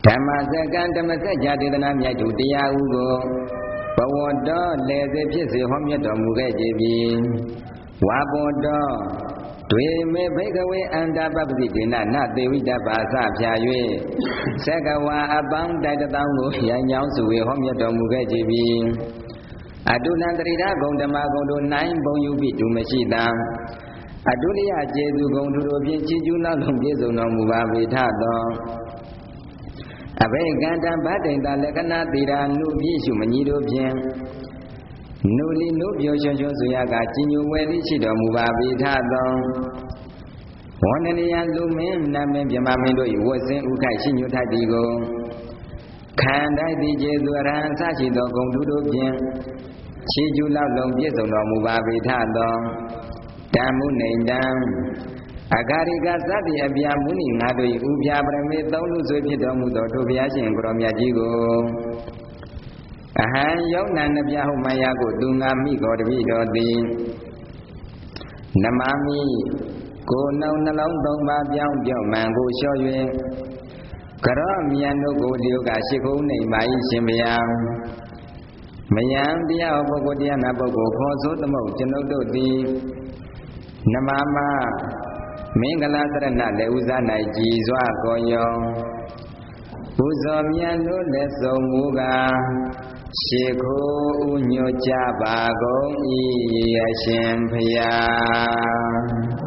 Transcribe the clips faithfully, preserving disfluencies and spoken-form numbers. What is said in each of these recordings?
ဓမ္မစကံဓမ္မစကြာဒေသနာမြတ်ကျူတရားဥကိုဘဝတော်လေစေဖြစ်စေဟောမြတ်တော်မူခဲ့ကြပြီဝါဘောတော်တွေမေဘိကဝေအန္တပပတိဒေနနသေဝိတ္တပါစဖြာ၍သက္ကဝါအပေါင်းတိုက်တောင်းကိုရန်ကြောင်းစုဝေဟောမြတ်တော်မူခဲ့ကြပြီအတုလံတရိဒဂုံဓမ္မဂုံတို့နိုင်ဘုံယူပြီးဒုမရှိတံအတုလိယကျေသူဂုံတို့တို့ဖြင့်ချီးကျူးနောက်လုံးပြည့်စုံတော်မူပါပေထသောအဘိကန္တဗတ္တိတလက္ခဏာတိရာနုပြည့်စုမညီတို့ဖြင့်နုလီနုပြောချွန်းချွန်းဆိုရကကြီးညိုဝဲသည်ရှိတော်မူပါပေထသောဝန္ဒနိယလူမင်းနမင်းမြမမင်းတို့၏ဝတ်စင်ဥခိုက်ရှိညိုထသည်ကိုခံတိုက်သည်ကျေသူအရဟံအစရှိသောဂုံတို့တို့ဖြင့်ချီးကျူးလောက်လုံးပြည့်စုံတော်မူပါပေထသောဓမ္မုနိန္ဒံအဂါရိကသတ္တိအပြာမုနိငါတို့၏ဥပြပရမေသုံးလူဆွေဖြစ်တော်မူသောထိုဘုရားရှင်ကိုရောမြတ်ကြီးကိုအဟံယုံနာနှပြဟုမယကိုသူငါမိတော်တပိတော်သည်နမမိကိုနှုံနှလုံးသုံးပါးပြောင်းပြောင်းမှန်ကိုလျှော့၍ကရောမြတ်တို့ကိုလျုကရှိခုံးနေပါ၏ရှင်ဗျာမယံတရားပုဂ္ဂိုလ်တရားနာပုဂ္ဂိုလ်ခေါ်ဆိုသမုတ်ကျွန်ုပ်တို့သည်နမမမင်္ဂလာသရဏလေဥဇာ၌ကြည်စွာကိုယောပူဇော်မြတ်တို့လက်ဆုံးမူကားရှေခိုးဥညွတ်ကြပါကုန်၏အရှင်ဖျား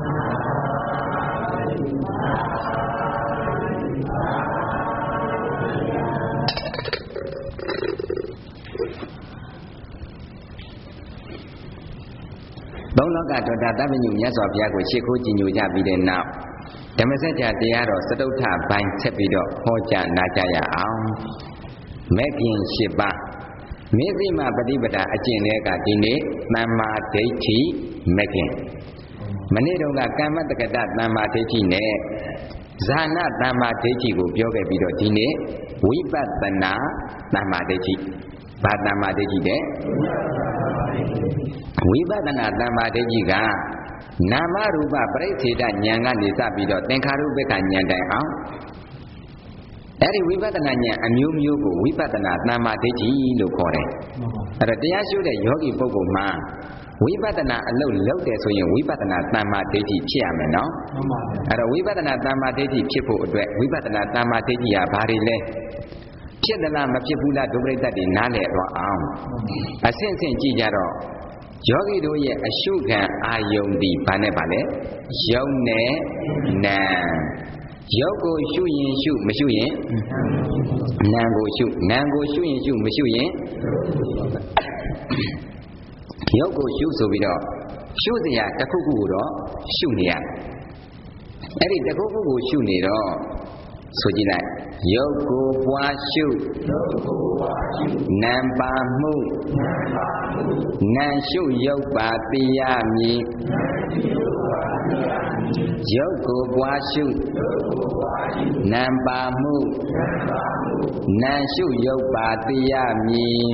သုံးလောကတော်တာတပ္ပညုမြတ်စွာဘုရားကိုရှေခိုးကြည်ညိုကြပြီးတဲ့နောက်ဓမ္မစကြာတရားတော်စတုထပိုင်းဆက်ပြီးတော့ဟောကြားနာကြရအောင်မဲ့ခင်၈ပါးမေသိမပฏิပဒါအကျင့်တွေကဒီနေ့သမ္မာဒိဋ္ဌိမဲ့ခင်မနေ့တုန်းကကမ္မတက္ကတသမ္မာဒိဋ္ဌိနဲ့ဇာနာသမ္မာဒိဋ္ဌိကိုပြောခဲ့ပြီးတော့ဒီနေ့ဝိပဿနာသမ္မာဒိဋ္ဌိဘာသမ္မာဒိဋ္ဌိတဲ့ဝိပဿနာသမ္မာဒိဋ္ဌိကနာမရူပပရိစ္ဆေဒဉာဏ်ကနေစပြီးတော့သင်္ခါရုပ္ပကဉာဏ်တိုင်အောင်အဲ့ဒီဝိပဿနာဉာဏ်အမျိုးမျိုးကိုဝိပဿနာသမ္မာဒိဋ္ဌိလို့ခေါ်တယ်အဲ့တော့တရားရှုတဲ့ယောဂီပုဂ္ဂိုလ်မှာဝိပဿနာအလုပ်လုပ်တယ်ဆိုရင်ဝိပဿနာသမ္မာဒိဋ္ဌိဖြစ်ရမယ်နော်အဲ့တော့ဝိပဿနာသမ္မာဒိဋ္ဌိဖြစ်ဖို့အတွက်ဝိပဿနာသမ္မာဒိဋ္ဌိဟာဘာတွေလဲဖြစ်သလားမဖြစ်ဘူးလားဒုပရိသတ်တွေနားလည်တော့အောင်အဆင့်ဆင့်ကြည့်ကြတော့ယောဂီတို့ရဲ့အရှုခံအာယုန်ဒီဘာနဲ့ပါလဲယုံနဲ့နာယုတ်ကိုရှုရင်ရှုမရှုရင်နာကိုရှုနာကိုရှုရင်ရှုမရှုရင်ယုတ်ကိုရှုဆိုပြီးတော့ရှုစရာတစ်ခုခုကိုတော့ရှုနေရအဲ့ဒီတစ်ခုခုကိုရှုနေတော့ဆိုကြည့်လိုက်ယုတ်ကိုပွားရှုနံပါမှုနံရှုယုတ်ပါတိယမည်ယုတ်ကိုပွားရှုနံပါမှုနံရှုယုတ်ပါတိယမည်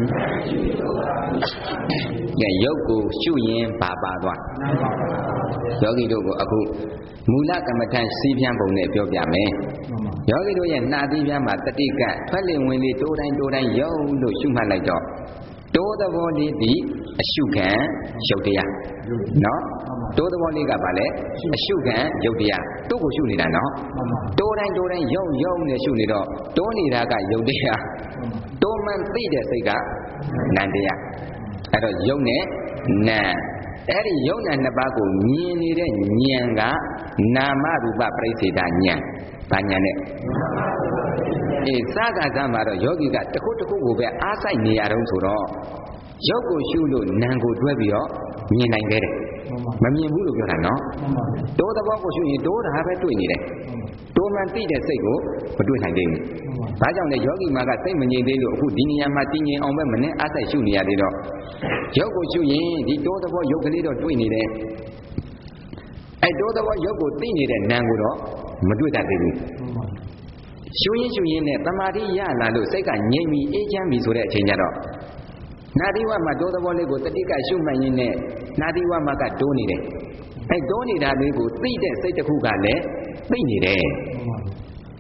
ကဲယုတ်ကိုရှုရင်ဘာပါသွားယောဂီတို့ကိုအခုမူလကမ္မထန်စီးပြန်ပုံနဲ့ပြောပြမယ်ယောဂီတို့ရဲ့နှာသီးပြားမှာတတိကထွက်လင်ဝင်လေတိုးတိုင်းတိုးတိုင်းယုံလို့ရှုမှတ်လိုက်တော့တိုးသဘောလေးဒီအရှုခံရုပ်တရားနော်တိုးသဘောလေးကဘာလဲအရှုခံရုပ်တရားတိုးကိုရှုနေတာနော်တိုးတိုင်းတိုးတိုင်းယုံယုံနဲ့ရှုနေတော့တိုးနေတာကရုပ်တရားတိုးမှန်သိတဲ့စိတ်ကနံတရားအဲ့တော့ယုံနဲ့နံအဲ့ဒီယုံနဲ့နှစ်ပါးကိုမြင်နေတဲ့ဉာဏ်ကနာမရူပပရိစ္ဆေဒဉာဏ်ဘာဉာဏ်နဲ့အေးစကားကမှာတော့ယောဂီကတစ်ခုတစ်ခုကိုပဲအားစိုက်နေရတော့ဆိုတော့ရုပ်ကိုရှုလို့နာမ်ကိုတွဲပြီးတော့မြင်နိုင်ခဲ့တယ်မမြင်ဘူးလို့ပြောတာနော်တိုးသဘောကိုရှုရင်တိုးတာပဲတွေ့နေတယ်တိုးမှန်သိတဲ့စိတ်ကိုမတွေ့နိုင်သေးဘူးဒါကြောင့်လေယောဂီမှာကစိတ်မငြိမ်သေးလို့အခုဒီနေရာမှာတည်ငြိမ်အောင်ပဲမနဲ့အားစိုက်ရှုနေရသေးတော့ရုပ်ကိုရှုရင်ဒီတိုးသဘောရုပ်ကလေးတော့တွေ့နေတယ်အဲတိုးသဘောရုပ်ကိုသိနေတဲ့နာမ်ကိုတော့မတွေ့တတ်သေးဘူးရှုရင်ရှုရင်နဲ့တမာတိရလာလို့စိတ်ကငြိမ်ပြီးအေးချမ်းပြီးဆိုတဲ့အချိန်ကျတော့နာတိဝမှာတိုးသဘောလေးကိုတတိကရှုမှတ်ရင်းနဲ့နာတိဝမှာကတိုးနေတယ်အဲတိုးနေတာလေးကိုသိတဲ့စိတ်တစ်ခုကလည်းသိနေတယ်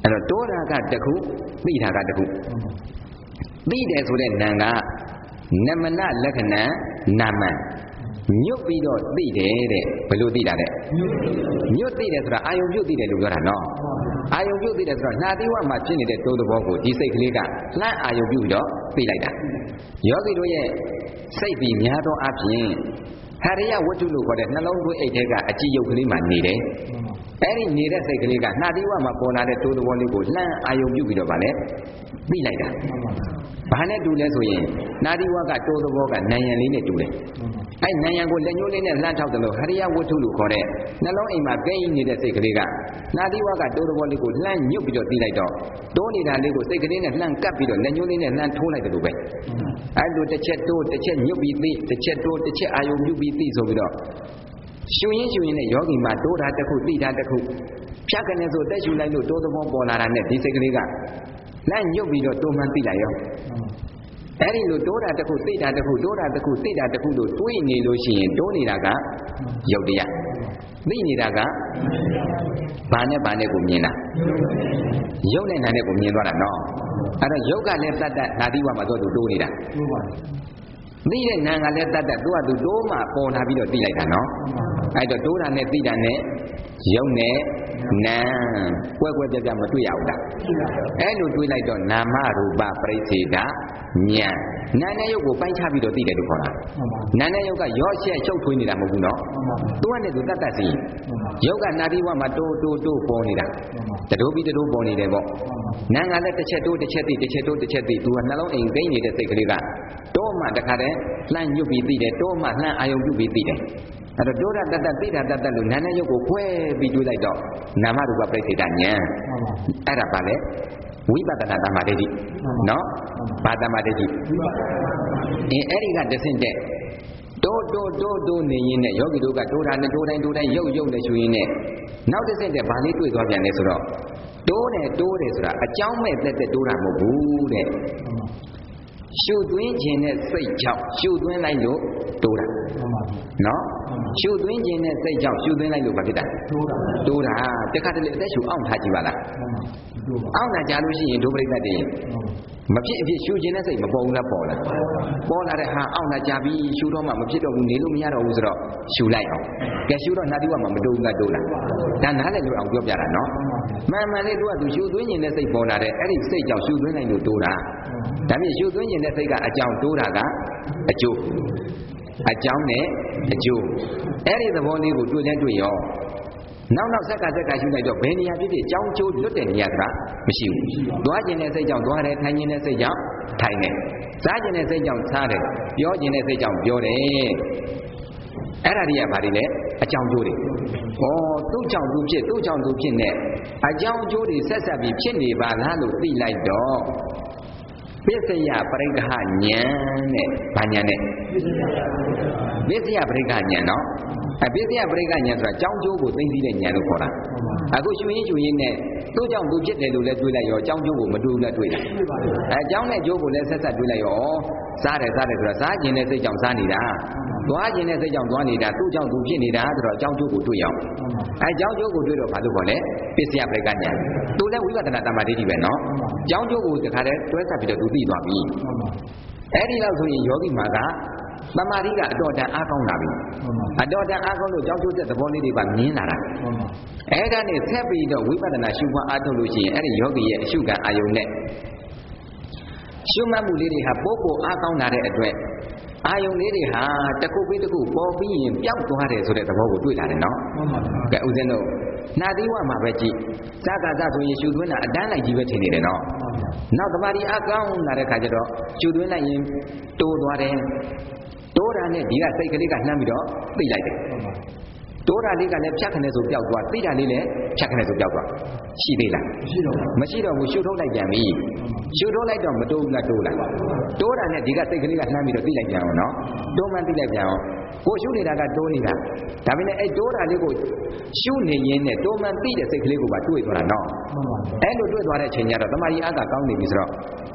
အဲ့တော့တိုးတာကတစ်ခုသိတာကတစ်ခုသိတယ်ဆိုတဲ့နာမ်ကနမနလက္ခဏာနာမညွတ်ပြီးတော့သိတယ်တဲ့ဘယ်လိုသိတာတဲ့ညွတ်သိတယ်ဆိုတာအာယုံပြုတ်သိတယ်လို့ပြောတာနော်အာယုံပြုတ်သိတယ်ဆိုတော့နှာသီးဝမှာဖြစ်နေတဲ့တိုးသဘောကိုဒီစိတ်ကလေးကလှမ်းအာယုံပြုတ်ပြီးတော့သိလိုက်တာယောဂီတို့ရဲ့စိတ်ပြီးများသောအားဖြင့်ဟရိယဝတ္ထုလို့ခေါ်တဲ့နှလုံးသွင်းအိတ်ထဲကအကြည်ယုတ်ကလေးမှနေတယ်အဲ့ဒီနေတဲ့စိတ်ကလေးကနှာသီးဝမှာပေါ်လာတဲ့တိုးသဘောလေးကိုလှမ်းအာယုံပြုတ်ပြီးတော့ဗာလဲသိလိုက်တာဘာနဲ့တူလဲဆိုရင်နှာသီးဝကတိုးသဘောကနံရံလေးနဲ့တူတယ်အဲ့နံရံကိုလက်ညှိုးလေးနဲ့လှမ်းထောက်တယ်လို့ဟရိယဝတ္ထုလို့ခေါ်တဲ့နှလုံးအိမ်မှာကိန်းနေတဲ့စိတ်ကလေးကနှာသီးဝကတိုးသဘောလေးကိုလှမ်းညှုပ်ပြီးတော့သိလိုက်တော့တိုးနေတာလေးကိုစိတ်ကလေးနဲ့လှမ်းကပ်ပြီးတော့လက်ညှိုးလေးနဲ့လှမ်းထိုးလိုက်တယ်လို့ပဲအဲ့လိုတစ်ချက်တိုးတစ်ချက်ညှုပ်ပြီးသိတစ်ချက်တိုးတစ်ချက်အာယုံပြုပြီးသိဆိုပြီးတော့ရှူရင်းရှူရင်းနဲ့ယောဂီမှာတိုးတာတစ်ခုသိတာတစ်ခုဖြတ်ကနေဆိုတက်ရှူလိုက်လို့တိုးသဘောပေါ်လာတာနဲ့ဒီစိတ်ကလေးကလှမ်းညှုပ်ပြီးတော့တိုးမှန်းသိလိုက်ရောအဲ့ဒီလိုတိုးတာတစ်ခုသိတာတစ်ခုတိုးတာတစ်ခုသိတာတစ်ခုလို့တွေးနေလို့ရှိရင်တိုးနေတာကယုတ်တရားသိနေတာကဘာနဲ့ဘာနဲ့ကိုမြင်တာယုတ်နဲ့နာနဲ့ကိုမြင်သွားတာနော်အဲ့တော့ယုတ်ကလည်းတတ်တတ်နာသီဝမှာတော့သူတိုးနေတာသိတဲ့နာကလည်းတတ်တတ်သူကသူတိုးမှပေါ်လာပြီးတော့သိလိုက်တာနော်အဲ့တော့တိုးတာနဲ့သိတာနဲ့ယုတ်နဲ့နာကွဲကွဲပြားပြားမတွေ့ရဘူးလားအဲ့လိုတွေးလိုက်တော့နာမရူပပရိစ္ဆေဒဉာဏ်နာနဲ့ယုတ်ကိုပိုင်းခြားပြီးတော့သိတယ်လို့ခေါ်တာနာနဲ့ယုတ်ကရော့ချက်ချုပ်ထွေးနေတာမဟုတ်ဘူးနော်သူကနဲ့သူတတ်တတ်စီယုတ်ကနာတိဝမှာတိုးတိုးတိုးပေါ်နေတာတတိုးပြီးတတိုးပေါ်နေတယ်ပေါ့နာကလည်းတစ်ချက်တိုးတစ်ချက်သိတစ်ချက်တိုးတစ်ချက်သိသူကနှလုံးအိမ်ကိန်းနေတဲ့စိတ်ကလေးကတိုးမှတခါတည်းလှမ်းညွတ်ပြီးသိတယ်တိုးမှလှမ်းအာယုံပြုပြီးသိတယ်အဲ့တော့တိုးတာတတ်တတ်သိတာတတ်တတ်လို့နာနဲ့ယုတ်ကိုခွဲပြီးတွေးလိုက်တော့နာမရူပပရိစ္ဆေဒဉာဏ်အဲ့ဒါပါလေဝိပဿနာတမ္မာဒိဋ္ဌိနော်ဘာတမ္မာဒိဋ္ဌိအင်းအဲ့ဒီကတဆင့်တဲ့တိုးတိုးတိုးတိုးနေရင်းနဲ့ယောဂီတို့ကတိုးတာနဲ့တိုးတိုင်းတိုးတိုင်းရုပ်ရုပ်နဲ့ရှူရင်းနဲ့နောက်တစ်ဆင့်တဲ့ဘာလေးတွေ့သွားပြန်လဲဆိုတော့တိုးတယ်တိုးတယ်ဆိုတာအကြောင်းမဲ့တက်တက်တိုးတာမဟုတ်ဘူးတဲ့ရှုသွင်းခြင်းနဲ့စိတ်ကြောင့်ရှုသွင်းလိုက်လို့တိုးတာနော်ရှုသွင်းခြင်းနဲ့စိတ်ကြောင့်ရှုသွင်းလိုက်လို့ဘာဖြစ်တာတိုးတာတခါတလေအသက်ရှုအောင်ထားကြည့်ပါလားအောင်တာကြားလို့ရှိရင်ဒုပရိသတ်တွေမဖြစ်အဖြစ်ရှုခြင်းနဲ့စိတ်မပေါ်ဘူးလားပေါ်လားပေါ်လာတဲ့ဟာအောင်တာကြားပြီးရှုတော့မှမဖြစ်တော့ဘူးနေလို့မရတော့ဘူးဆိုတော့ရှုလိုက်အောင်ကဲရှုတော့နှာတိဝမှာမတိုးဘူးလားတိုးလားဒါနားလည်းလို့အောင်ပြောပြတာနော်မှန်မှန်လေးတို့ကသူရှုသွင်းခြင်းနဲ့စိတ်ပေါ်လာတဲ့အဲ့ဒီစိတ်ကြောင့်ရှုသွင်းလိုက်လို့တိုးတာဒါမြင်ရှုသွင်းခြင်းနဲ့စိတ်ကအကြောင်းတိုးတာကအကျိုးအကြောင်းနဲ့အကျိုးအဲ့ဒီသဘောလေးကိုတွေ့လဲတွေ့ရောနောက်နောက်ဆက်ကဆက်ကရှုလိုက်တော့ဘယ်နေရာဖြစ်ဖြစ်ကြောင်းကျိုးလွတ်တဲ့နေရာကမရှိဘူးသွားခြင်းနဲ့စိတ်ကြောင့်သွားတယ်ထိုင်ခြင်းနဲ့စိတ်ကြောင့်ထိုင်တယ်စားခြင်းနဲ့စိတ်ကြောင့်စားတယ်ပြောခြင်းနဲ့စိတ်ကြောင့်ပြောတယ်အဲ့ဒါတွေကဘာတွေလဲအကြောင်းကျိုးတွေဩသူ့ကြောင့်သူဖြစ်သူ့ကြောင့်သူဖြစ်နဲ့အကြောင်းကျိုးတွေဆက်ဆက်ပြီးဖြစ်နေပါလားလို့သိလိုက်တော့ပစ္စယပရိက္ခဉာဏ်နဲ့ဘာဉာဏ်နဲ့ပစ္စယပရိက္ခဉာဏ်နော်အပစ္စယပရိက္ခဉာဏ်ဆိုတာကြောင်းကျိုးကိုသိသိတဲ့ဉာဏ်လို့ခေါ်တာအခုရှုရင်းရှုရင်းနဲ့သူ့ကြောင့်သူဖြစ်တယ်လို့လည်းတွေးလိုက်ရောကြောင်းကျိုးကိုမတွေးဘူးလည်းတွေးတယ်အဲကြောင်းနဲ့ကျိုးကိုလည်းဆက်ဆက်တွေးလိုက်ရောစားတယ်စားတယ်ဆိုတာစားခြင်းနဲ့စိတ်ကြောင့်စားနေတာသွားခြင်းနဲ့စိတ်ကြောင့်သွားနေတာသူ့ကြောင့်သူဖြစ်နေတာဆိုတော့အကြောင်းကျိုးကိုတွေးအောင်အဲကြောင်းကျိုးကိုတွေးတော့ဘာလို့ခေါ်လဲပစ္စယပရိက္ခဉာဏ်သူလည်းဝိပဿနာတမ္မာဒိဋ္ဌိပဲနော်ကြောင်းကျိုးကိုတခါတည်းတွဲဆက်ပြီးတော့သူသိသွားပြီအဲ့ဒီလောက်ဆိုရင်ယောဂီမှာကသမာဓိကအတော်တန်အားကောင်းလာပြီအတော်တန်အားကောင်းလို့ကြောင်းကျိုးတဲ့သဘောလေးတွေကမြင်လာတာအဲ့ဒါနဲ့ဆက်ပြီးတော့ဝိပဿနာရှုမှတ်အားထုတ်လို့ရှိရင်အဲ့ဒီယောဂီရဲ့အရှုခံအာယုံနဲ့ရှုမှတ်မှုလေးတွေဟာပို့ပို့အားကောင်းလာတဲ့အတွက်အာယုံလေးတွေဟာတစ်ခုပြီးတစ်ခုပေါ်ပြီးရင်ပျောက်သွားတယ်ဆိုတဲ့သဘောကိုတွေ့လာတယ်နော်ကဲဦးဇင်းတို့နှာသီးဝမှာပဲကြည့်စကားစဆိုရင်ရှုသွင်းတာအတန်းလိုက်ကြီးပဲထင်နေတယ်နော်နောက်သမာဓိအားကောင်းလာတဲ့ခါကျတော့ရှုသွင်းလိုက်ရင်တိုးသွားတယ်တိုးတာနဲ့ဒီကစိတ်ကလေးကနှမ်းပြီးတော့သိလိုက်တယ်တိုးတာလေးကလည်းဖြတ်ခနဲ့ဆိုပျောက်သွားသိတာလေးလည်းဖြတ်ခနဲ့ဆိုပျောက်သွားရှိသေးလားမရှိတော့ဘူးရှုထုတ်လိုက်ပြန်ပြီရှုထုတ်လိုက်တော့မတိုးဘူးလားတိုးလားတိုးတာနဲ့ဒီကစိတ်ကလေးကနှမ်းပြီးတော့သိလိုက်ပြန်အောင်နော်တိုးမှသိလိုက်ပြန်အောင်ကိုရှုနေတာကတိုးနေတာဒါပေမဲ့အဲတိုးတာလေးကိုရှုနေရင်းနဲ့တိုးမှသိတဲ့စိတ်ကလေးကိုပါတွေ့သွားတာနော်အဲ့လိုတွေ့သွားတဲ့အချိန်ကျတော့တမာရီအားကကောင်းနေပြီဆိုတော့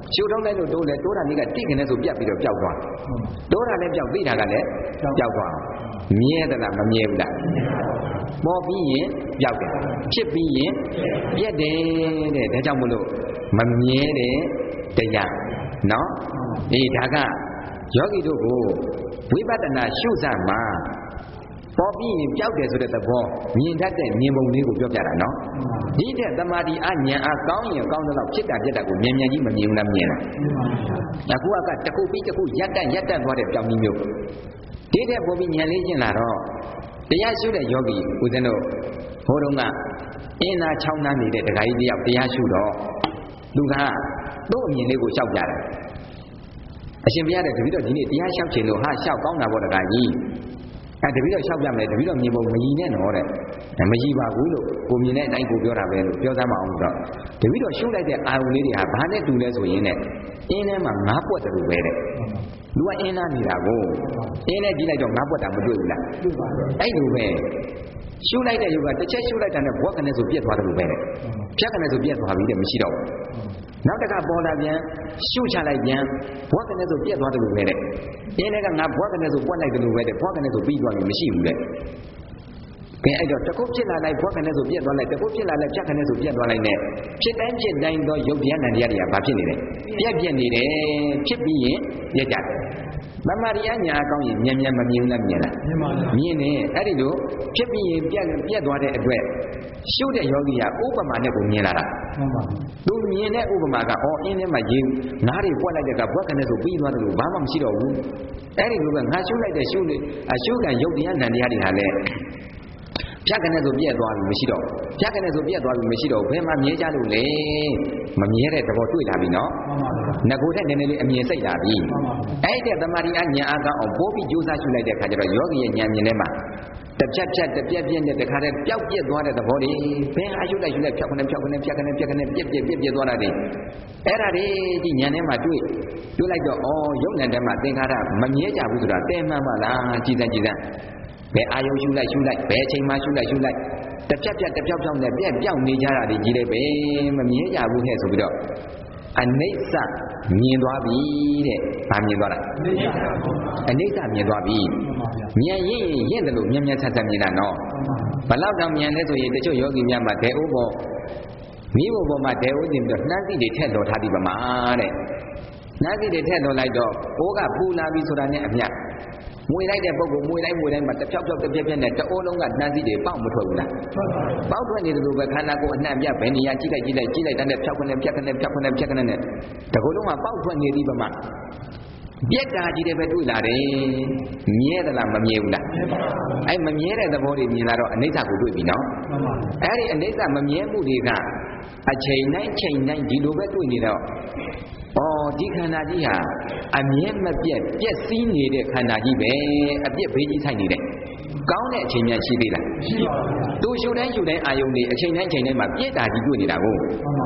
ရှုထုံးလိုက်လို့တိုးတယ်တိုးတာကြီးကတိခင်နဲ့ဆိုပြတ်ပြီးတော့ပျောက်သွားတိုးတာလည်းပျောက်သိတာကလည်းပျောက်သွားမြဲသလားမမြဲဘူးလားပေါ်ပြီးရင်ပျောက်တယ်ဖြစ်ပြီးရင်ပြက်တယ်တဲ့ဒါကြောင့်မလို့မမြဲတဲ့တရားနော်ဒီဒါကယောဂီတို့ကိုဝိပဿနာရှုစမှာပေါ်ပြီးရင်ပျောက်တယ်ဆိုတဲ့သဘောမြင်တတ်တဲ့မြင်ပုံလေးကိုပြောပြတာနော်ဒီတဲ့သမာဓိအဉာဏ်အားကောင်းရင်ကောင်းတော့ဖြစ်တာပြက်တာကိုမြင်မြန်ကြီးမမြင်ဘူးလားမြင်လားအခုကတခုပြီးတခုရက်တန့်ရက်တန့်သွားတဲ့ပြောင်းကြီးမျိုးဒီတဲ့ပေါ်ပြီးဉာဏ်လေးကျင်လာတော့တရားရှုတဲ့ယောဂီဦးဇင်းတို့ဘိုးတော်ကအင်းနာချောင်းနာနေတဲ့ဒကာကြီးတယောက်တရားရှုတော့သူကသူ့အမြင်လေးကိုလျှောက်ပြတယ်အရှင်ဘုရားတဲ့တပည့်တော်ဒီနေ့တရားလျှောက်ခြင်းလို့ဟာလျှောက်ကောင်းတာပေါ့ဒကာကြီးအဲတပည့်တော်လျှောက်ပြမယ်တပည့်တော်မြင်ပုံမကြီးနဲ့နော်တဲ့မကြီးပါဘူးလို့ကိုမြင်တဲ့အတိုင်းကိုပြောတာပဲလို့ပြောသားမအောင်ဆိုတော့တပည့်တော်ရှုလိုက်တဲ့အာယုန်လေးတွေဟာဘာနဲ့တူလဲဆိုရင်တဲ့အင်းထဲမှာငါးပွက်တူပဲတဲ့လူကအင်းနာနေတာကိုအင်းနဲ့ကြည့်လိုက်တော့ငါးပွက်တာမတွေ့ဘူးလားအဲ့လိုပဲရှုလိုက်တဲ့ယောဂတစ်ချက်ရှုလိုက်တာနဲ့ဘွက်ကနေဆိုပြက်သွားတယ်လို့ပဲတဲ့ဖြတ်ကနေဆိုပြက်သွားပြီတဲ့မရှိတော့ဘူးနောက်တစ်ခါပေါ်လာပြန်ရှုချလိုက်ပြန်ဘွက်ကနေဆိုပြက်သွားတယ်လို့ပဲတဲ့အင်းထဲကငါဘွက်ကနေဆိုပွက်လိုက်တယ်လို့ပဲတဲ့ဘွက်ကနေဆိုပြီးသွားပြီမရှိဘူးတဲ့ကဲအဲ့တော့တကုတ်ဖြစ်လာလိုက်ဘွက်ကနေဆိုပြက်သွားလိုက်တကုတ်ဖြစ်လာလိုက်ဖြတ်ကနေဆိုပြက်သွားလိုက်နဲ့ဖြစ်တိုင်းဖြစ်တိုင်းသောယုတ်တရားနံတရားတွေကဘာဖြစ်နေလဲပြက်ပြက်နေတယ်ဖြစ်ပြီးရင်ပြက်ကြတယ်မမရိယညာအကောင်းရင်မြန်မြန်မမြင်ဘူးလားမြင်လားမြင်နေအဲ့ဒီလိုဖြစ်ပြီးရင်ပြက်ပြက်သွားတဲ့အတွက်ရှုတဲ့ယောဂီကဥပမာနဲ့ကိုမြင်လာတာသူမြင်တဲ့ဥပမာကအော်အင်းထဲမှာရေငါးတွေပွက်လိုက်တဲ့ကဘွက်ကနေဆိုပြီးသွားတယ်လို့ဘာမှမရှိတော့ဘူးအဲ့ဒီလိုပဲငါရှုလိုက်တဲ့ရှုလေအရှုကံယုတ်တရားနံတရားတွေဟာလည်းဖြတ်ကနေဆိုပြက်သွားပြီမရှိတော့ဖြတ်ကနေဆိုပြက်သွားပြီမရှိတော့ဘယ်မှာမြဲကြလို့လဲမမြဲတဲ့သဘောတွေ့လာပြီနော်ငကိုတဲ့နည်းနည်းလေးအမြင်စိတ်လာပြီအဲ့တဲ့သမာဓိအဉာဏ်အားကောင်းအောင်ပိုးပြီးကြိုးစားရှုလိုက်တဲ့အခါကျတော့ယောဂီရဲ့ဉာဏ်မြင်ထဲမှာတပြက်ဖြတ်တပြက်ပြက်နဲ့တခါတည်းပျောက်ပြက်သွားတဲ့သဘောတွေဘယ်ဟာရှုလိုက်ရှုလိုက်ဖြောက်ခနဲ့ဖြောက်ခနဲ့ဖြတ်ခနဲ့ဖြတ်ခနဲ့ပြက်ပြက်ပြက်ပြက်သွားတာတွေအဲ့ဒါတွေဒီဉာဏ်ထဲမှာတွေ့တွေ့လိုက်တော့ဩယုံဉာဏ်ထဲမှာသင်္ခါရမမြဲကြဘူးဆိုတာတဲမှန်ပါလားကြည်စမ်းကြည်စမ်းဘယ်အာယုံရှုလိုက်ရှုလိုက်ဘယ်အချိန်မှရှုလိုက်ရှုလိုက်တပြက်ပြက်တပြောက်ပြောက်နဲ့ပြက်ပြောက်နေကြတာတွေကြီးတယ်ပဲမမြဲကြဘူးနဲ့ဆိုပြီးတော့အနိစ္စမြင်သွားပြီတဲ့။ဘာမြင်သွားတာ။အနိစ္စမြင်သွားပြီ။မြင်ရင်ရင့်တယ်လို့မြန်မြန်ဆန်ဆန်မြင်တာနော်။ဘလောက်တောင်မြန်လဲဆိုရင်တချို့ယောဂီများမှာဒေအိုးပေါ်မိဘပေါ်မှာဒေအိုးတင်ပြီးတော့နှမ်းစီတွေထည့်တော်ထားပြီးပါမှာတဲ့။နှမ်းစီတွေထည့်တော်လိုက်တော့ဘိုးကပူလာပြီဆိုတာနဲ့အမျှမွေလိုက်တဲ့ပုဂ္ဂိုလ်မွေလိုက်မွေလိုက်မှာတစ်ဖြောက်ဖြောက်တစ်ပြက်ပြက်နဲ့တအိုးလုံးကနှမ်းစီတွေပေါက်မထွက်ဘူးလားပေါက်ထွက်နေတယ်လို့ပဲခန္ဓာကိုယ်အနှံ့ပြဘယ်နေရာကြည့်လိုက်ကြည့်လိုက်ကြည့်လိုက်တဲ့ဖြောက်ခနဲ့ဖြတ်ခနဲ့ဖြတ်ခနဲ့ဖြတ်ခနဲ့နဲ့တကူလုံးကပေါက်ထွက်နေသည်ပမာပြက်တာကြီးတွေပဲတွေ့လာတယ်မြဲသလားမမြဲဘူးလားအဲ့မမြဲတဲ့သဘောတွေမြင်လာတော့အနိစ္စကိုတွေ့ပြီနော်အဲ့ဒီအနိစ္စမမြဲမှုတွေကအချိန်တိုင်းချိန်တိုင်းဒီလိုပဲတွေ့နေတော့ဩဒီခန္ဓာကြီးဟာအမြဲမပြတ်ပြက်စီးနေတဲ့ခန္ဓာကြီးပဲအပြက်ဘေးကြီးဆိုင်နေတယ်ကောင်းတဲ့အချိန်များရှိသေးလားရှိပါဘူးသူရှုတိုင်းရှုတိုင်းအာယုန်တွေအချိန်တိုင်းချိန်တိုင်းမှာပြက်တာကြီးတွေ့နေတာကို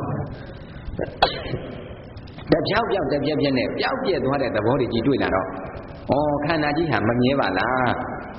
တပြောက်ပြောက်တပြက်ပြက်နဲ့ပျောက်ပြက်သွားတဲ့သဘောတွေကြီးတွေ့လာတော့ဩခန္ဓာကြီးဟာမမြဲပါလား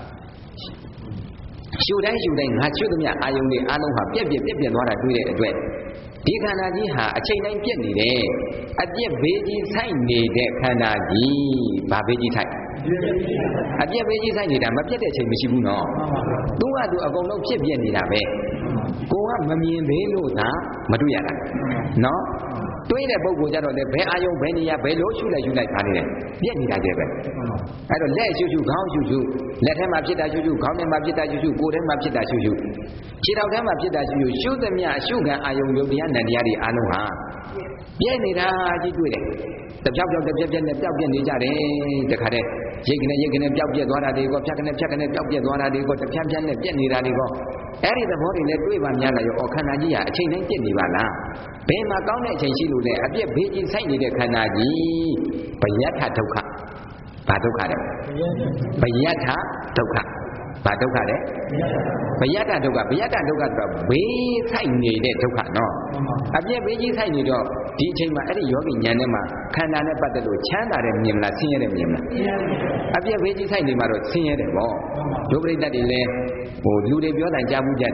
ရှုတိုင်းရှုတိုင်းငါရှုသမျှအာယုန်တွေအလုံးဟာပြက်ပြက်ပြက်ပြက်သွားတာတွေ့တဲ့အတွက်ဒီခန္ဓာကြီးဟာအချိန်တိုင်းပြက်နေတယ်အပြက်ဘေးကြီးဆိုင်နေတဲ့ခန္ဓာကြီးဘာဘေးကြီးဆိုင်အပြက်ဘေးကြီးဆိုင်နေတာမပြက်တဲ့အချိန်မရှိဘူးနော်သူကသူအကုန်လုံးဖြစ်ပြက်နေတာပဲကိုကမမြင်သေးလို့သာမတွေ့ရတာနော်တွေးတဲ့ပုဂ္ဂိုလ်ကြတော့လေဘယ်အာယုံဘယ်နေရာဘယ်လိုရှုလိုက်ရှုလိုက်ခါနေတယ်ပြက်နေတာကြဲပဲအဲ့တော့လက်ရှုရှုခေါင်းရှုရှုလက်ထဲမှာဖြစ်တာရှုရှုခေါင်းထဲမှာဖြစ်တာရှုရှုကိုယ်ထဲမှာဖြစ်တာရှုရှုခြေထောက်ထဲမှာဖြစ်တာရှုရှုရှုသမျှရှုခံအာယုံယုတ်တရားနံတရားတွေအားလုံးဟာပြက်နေတာကြီးတွေ့တယ်တပြောက်ပြောက်တပြက်ပြက်နဲ့ပျောက်ပြက်နေကြတယ်တခါတည်းရိတ်ကနေရိတ်ကနေပျောက်ပြက်သွားတာတွေကဖြတ်ကနေဖြတ်ကနေပျောက်ပြက်သွားတာတွေကတဖြန်းဖြန်းနဲ့ပြက်နေတာတွေကအဲ့ဒီသဘောတွေလည်းတွေ့ပါများလာရောခန္ဓာကြီးဟာအချိန်တိုင်းပြက်နေပါလားဘယ်မှာကောင်းတဲ့အချိန်ရှိလို့လဲအပြက်ဘေးကြီးဆိုင်နေတဲ့ခန္ဓာကြီးဘယထဒုက္ခဘာဒုက္ခလဲဘယထဒုက္ခဘာဒုက္ခလဲဘယထဒုက္ခဘယထဒုက္ခဆိုတော့ဘေးဆိုင်နေတဲ့ဒုက္ခနော်အပြက်ဘေးကြီးဆိုင်နေတော့ဒီအချိန်မှာအဲ့ဒီယောဂီဉာဏ်ထဲမှာခန္ဓာနဲ့ပတ်သက်လို့ချမ်းသာတဲ့မြင်မလားဆင်းရဲတဲ့မြင်မလားအပြက်ဘေးကြီးဆိုင်နေမှာတော့ဆင်းရဲတယ်ပေါ့ဒုပရိသတ်တွေလည်းဟိုလူတွေပြောတယ်ကြားမှုကြတယ်လေ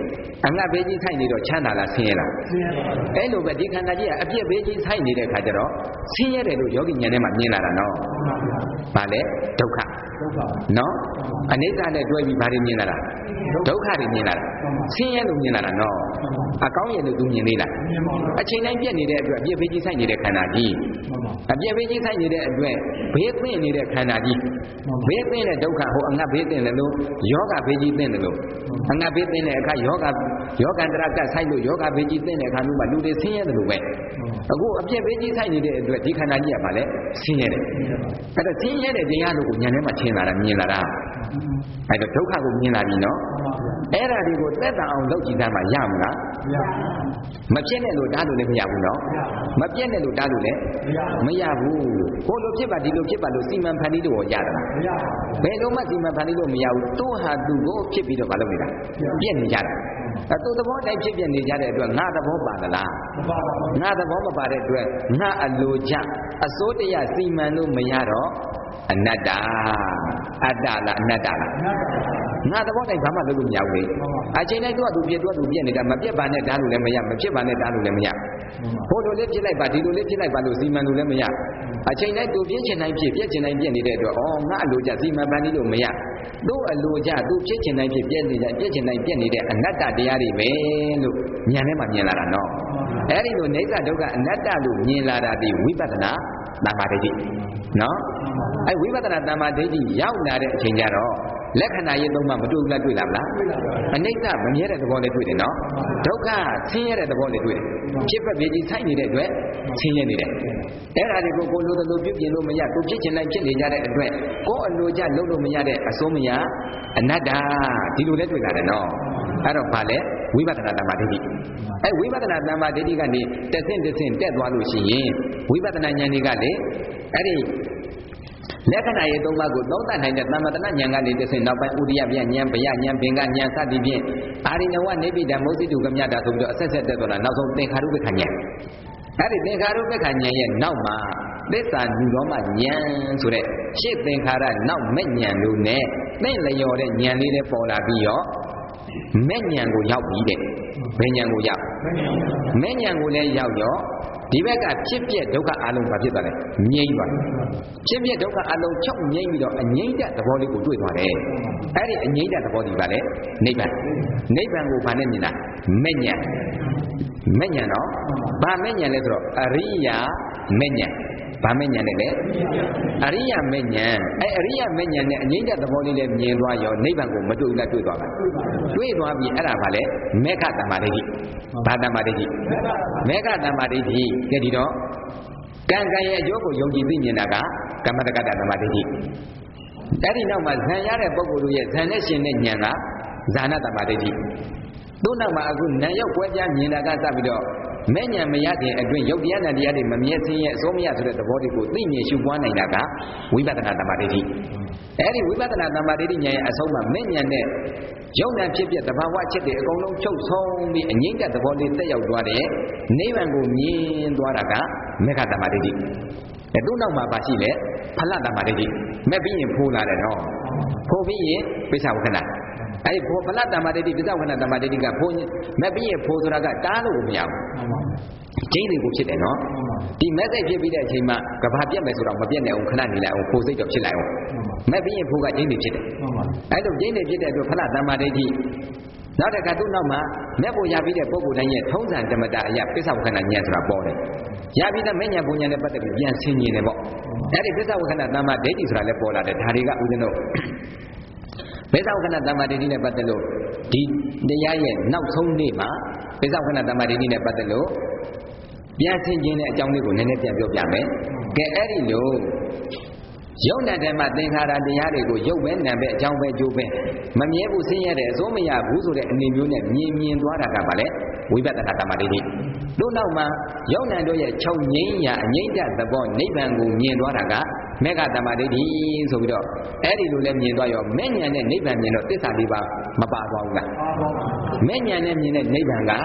အငါဘေးကြီးဆိုင်နေတော့ချမ်းသာလားဆင်းရဲလားအဲ့လိုပဲဒီခန္ဓာကြီးကအပြည့်ဘေးကြီးဆိုင်နေတဲ့ခါကျတော့ဆင်းရဲတယ်လို့ယောဂီဉာဏ်ထဲမှာမြင်လာတာနော်ဘာလဲဒုက္ခနော်အနိစ္စနဲ့တွဲပြီးဘာတွေမြင်လာတာဒုက္ခတွေမြင်လာတာဆင်းရဲလို့မြင်လာတာနော်အကောင်းရဲ့လို့သူမြင်သေးလားအချိန်တိုင်းပြည့်နေတဲ့အတွက်အပြည့်ဘေးကြီးဆိုင်နေတဲ့ခန္ဓာကြီးအပြည့်ဘေးကြီးဆိုင်နေတဲ့အတွက်ဘေးသင့်နေတဲ့ခန္ဓာကြီးဘေးသင့်တဲ့ဒုက္ခဟိုအငတ်ဘေးသင့်တယ်လို့ယောဂဘေးကြီးသင့်တယ်လို့အငတ်ဘေးသင့်တဲ့အခါယောဂယောဂန္တရကဆိုင်လို့ယောဂဘေးကြီးသင့်တဲ့အခါမျိုးမှာလူတွေဆင်းရဲတယ်လို့ပဲအခုအပြည့်ဘေးကြီးဆိုင်နေတဲ့အတွက်ဒီခန္ဓာကြီးကဘာလဲဆင်းရဲတယ်အဲ့တော့ဆင်းရဲတဲ့တရားလို့ကိုဉာဏ်ထဲမှာထင်လာတာမြင်လာတာအဲ့တော့ဒုက္ခကိုမြင်လာပြီနော်အဲ့ဒါတွေကိုသက်သာအောင်လုပ်ကြည့်သားမှရမလားမပြည့်နဲ့လို့တားလို့လည်းမရဘူးနော်မပြည့်နဲ့လို့တားလို့လည်းမရဘူးဟိုလိုဖြစ်ပါဒီလိုဖြစ်ပါလို့စီမံဖန်တီးလို့ရတာလားဘယ်လိုမှစီမံဖန်တီးလို့မရဘူးသူ့ဟာသူ့ကိုဖြစ်ပြီးတော့မလုပ်နေတာပြည့်နေကြတာအဲသူ့သဘောတိုင်းဖြစ်ပြနေကြတဲ့အတွက်ငါသဘောပါသလားငါသဘောမပါတဲ့အတွက်ငါအလိုချအစိုးတရားစီမံလို့မရတော့အနတ္တအတ္တလားအနတ္တလားငါသဘောတိုင်းဘာမှလုပ်လို့မရဘူးလေအချိန်တိုင်းသူကသူပြည့်သူကသူပြည့်နေတာမပြည့်ပါနဲ့ဓာတ်လို့လည်းမရမဖြစ်ပါနဲ့ဓာတ်လို့လည်းမရဟိုလိုလေးဖြစ်လိုက်ပါဒီလိုလေးဖြစ်လိုက်ပါလို့စီမံလို့လည်းမရအချိန်တိုင်းသူပြည့်ချင်တိုင်းဖြစ်ပြည့်ချင်တိုင်းပြည့်နေတဲ့အတွက်ဩငါအလိုချစီမံပန်းလို့မရသူ့အလိုချသူပြည့်ချင်တိုင်းဖြစ်ပြည့်နေကြပြည့်ချင်တိုင်းပြည့်နေတဲ့အနတ္တတရားတွေပဲလို့ဉာဏ်ထဲမှာမြင်လာတာနော်အဲ့ဒီလိုနေသဒုက္ခအနတ္တလို့မြင်လာတာဒီဝိပဿနာတမ္မာဒိဋ္ဌိနော်အဲဝိပဿနာတမ္မာဒိဋ္ဌိရောက်လာတဲ့အချိန်ကျတော့လက္ခဏာရေးသုံးပါမတွေ့ဘူးလားတွေ့လားမလားအနိစ္စမမြဲတဲ့သဘောလေးတွေ့တယ်နော်ဒုက္ခဆင်းရဲတဲ့သဘောလေးတွေ့တယ်ဖြစ်ပတ်ပြီးကြီးဆိုင်နေတဲ့အတွက်ဆင်းရဲနေတယ်အဲ့ဒါတွေကိုကိုလိုသလိုပြုပြင်လို့မရကိုဖြစ်ချင်တိုင်းဖြစ်နေကြတဲ့အတွက်ကိုအလိုကျလုပ်လို့မရတဲ့အစိုးမရအနတ္တဒီလိုလည်းတွေ့လာတယ်နော်အဲ့တော့ဘာလဲဝိပဿနာတမ္မာဒိဋ္ဌိအဲဝိပဿနာတမ္မာဒိဋ္ဌိကနေတက်ဆင့်တက်ဆင့်တက်သွားလို့ရှိရင်ဝိပဿနာဉာဏ်တွေကလေအဲ့ဒီလက္ခဏာရေးသုံးပါးကိုသုံးသပ်နိုင်တဲ့သမ္မတနာဉာဏ်ကနေတစ်ဆင့်နောက်ပိုင်းဥရိယပြဉာဏ်ဗျာဉာဏ်ဘင်္ဂဉာဏ်စသည်ဖြင့်အာရိနဝနိဗ္ဗိဒမုသိတုကမြတာဆိုပြီးတော့အဆက်ဆက်တက်သွားတာနောက်ဆုံးသင်္ခါရုပ္ပခဉာဏ်အဲ့ဒီသင်္ခါရုပ္ပခဉာဏ်ရဲ့နောက်မှာသစ္စာဉာဏ်မှဉာဏ်ဆိုတဲ့ရှေ့သင်္ခါရနောက်မဲ့ဉာဏ်လို့နဲ့သင်လျော်တဲ့ဉာဏ်လေးတွေပေါ်လာပြီးတော့မဲ့ဉာဏ်ကိုရောက်ပြီးတဲ့ဘယ်ဉာဏ်ကိုရောက်မဲ့ဉာဏ်ကိုလည်းရောက်ရောဒီဘက်ကဖြစ်ပြဒုက္ခအလုံးဘာဖြစ်သွားလဲငြိမ့်သွားတယ်ဖြစ်ပြဒုက္ခအလုံးချုပ်ငြိမ့်ပြီးတော့အငြိမ့်တဲ့သဘောလေးကိုတွေ့သွားတယ်အဲ့ဒီအငြိမ့်တဲ့သဘောဒီပါလေနိဗ္ဗာန်နိဗ္ဗာန်ကိုဘာနဲ့မြင်တာမဲ့ဉာဏ်မဲ့ဉာဏ်တော့ဘာမဲ့ဉာဏ်လဲဆိုတော့အရိယာမဲ့ဉာဏ်ဘာမဲ့ဉာဏ်နဲ့လဲအရိယာမဲ့ဉာဏ်အဲအရိယာမဲ့ဉာဏ်နဲ့အငြိမ့်တဲ့သဘောလေးလည်းမြင်သွားရောနိဗ္ဗာန်ကိုမတွေ့ဘူးလားတွေ့သွားပါတွေ့သွားပြီအဲ့ဒါဘာလဲမေဃတမ္မာဒိဋ္ဌိဘာတမ္မာဒိဋ္ဌိမေဃတမ္မာဒိဋ္ဌိကြည့်ဒီတော့ကံကံရဲ့အကျိုးကိုယုံကြည်သိမြင်တာကကမ္မတက္ကတမ္မာဒိဋ္ဌိအဲ့ဒီနောက်မှာဇံရတဲ့ပုဂ္ဂိုလ်တို့ရဲ့ဇံနဲ့ရှင်တဲ့ဉာဏ်ကဇာနာတမ္မာဒိဋ္ဌိသူ့နောက်မှာအခုနာရောက်ကွဲပြားမြင်တာကစပြီးတော့မဲ့ဉာဏ်မရခင်အတွင်းယုတ်တရားနဲ့တရားတွေမမြဲစင်းရဲ့အစိုးမရဆိုတဲ့သဘောတွေကိုသိမြင်ရှုပွားနိုင်တာကဝိပဿနာတမ္မာဒိဋ္ဌိအဲဒီဝိပဿနာတမ္မာဒိဋ္ဌိဉာဏ်ရဲ့အဆုံးမှာမဲ့ဉာဏ်နဲ့ယုတ်ဉာဏ်ဖြစ်ဖြစ်သဘာဝချက်တွေအကုန်လုံးချုပ်ဆုံးပြီးအငြိမ့်တဲ့သဘောလေးတက်ရောက်သွားတဲ့နိဗ္ဗာန်ကိုမြင်သွားတာကမေဃတမ္မာဒိဋ္ဌိအဲသူ့နောက်မှာပါရှိလေဖလတမ္မာဒိဋ္ဌိမဲ့ပြီးရင်ဖိုးလာတယ်နော်ဖိုးပြီးရင်ပိဿဝကနာအဲ့ဒီဘောဖလတမ္မာဒိဋ္ဌိပိဿဝကနာတမ္မာဒိဋ္ဌိကဖိုးမဲ့ပြီးရင်ဖိုးဆိုတာကတားလို့မရဘူးကျင်းတွေကိုဖြစ်တယ်နော်ဒီမဲ့စိတ်ဖြစ်ပြီးတဲ့အချိန်မှာကဘာပြတ်မယ်ဆိုတော့မပြတ်နိုင်အောင်ခဏနေလိုက်အောင်ဖိုးစိတ်တော့ဖြစ်လိုက်အောင်မဲ့ပြီးရင်ဖိုးကကျင်းတွေဖြစ်တယ်အဲ့လိုကျင်းတွေဖြစ်တဲ့အတွက်ဖလတမ္မာဒိဋ္ဌိနောက်တစ်ခါသူ့နောက်မှာမဲ့ဖို့ရပြီးတဲ့ပုဂ္ဂိုလ်တိုင်းရဲ့ထုံးစံဓမ္မတာအရာပိဿဝကနာဉာဏ်ဆိုတာပေါ်တယ်ရပြီးတဲ့မဲ့ဉာဏ်ပူဉာဏ်နဲ့ပတ်သက်ပြီးပြန်ဆင်ញင်တယ်ပေါ့အဲ့ဒီပိဿဝကနာတမ္မာဒိဋ္ဌိဆိုတာလည်းပေါ်လာတယ်ဒါတွေကဥဒ္ဒနောပိဿဝကနာတမ္မာဒိဋ္ဌိနဲ့ပတ်သက်လို့ဒီတရားရဲ့နောက်ဆုံးနေ့မှာပိဿဝကနာတမ္မာဒိဋ္ဌိနဲ့ပတ်သက်လို့ပြန်ဆင်ခြင်တဲ့အကြောင်းလေးကိုနည်းနည်းပြန်ပြောပြမယ်။ကဲအဲ့ဒီလိုယုံတဲ့မှာသင်္ခါရတရားတွေကိုယုတ်ပဲနံပဲအကြောင်းပဲကျိုးပဲမမြဲဘူးဆင်းရဲတဲ့အစိုးမရဘူးဆိုတဲ့အနေမျိုးနဲ့မြင်မြင်သွားတာကဘာလဲဝိပဿနာတမ္မာဒိဋ္ဌိတို့နောက်မှာယုံတဲ့တို့ရဲ့၆ငိမ့်ရာအငိမ့်တဲ့သဘောနိဗ္ဗာန်ကိုမြင်သွားတာကမေဃတမ္မာဒိဋ္ဌိဆိုပြီးတော့အဲ့ဒီလိုလဲမြင်သွားရောမဲ့ဉာဏ်နဲ့နိဗ္ဗာန်မြင်တော့သစ္စာလေးပါမပါသွားဘူးလားမဲ့ဉာဏ်နဲ့မြင်တဲ့နိဗ္ဗာန်က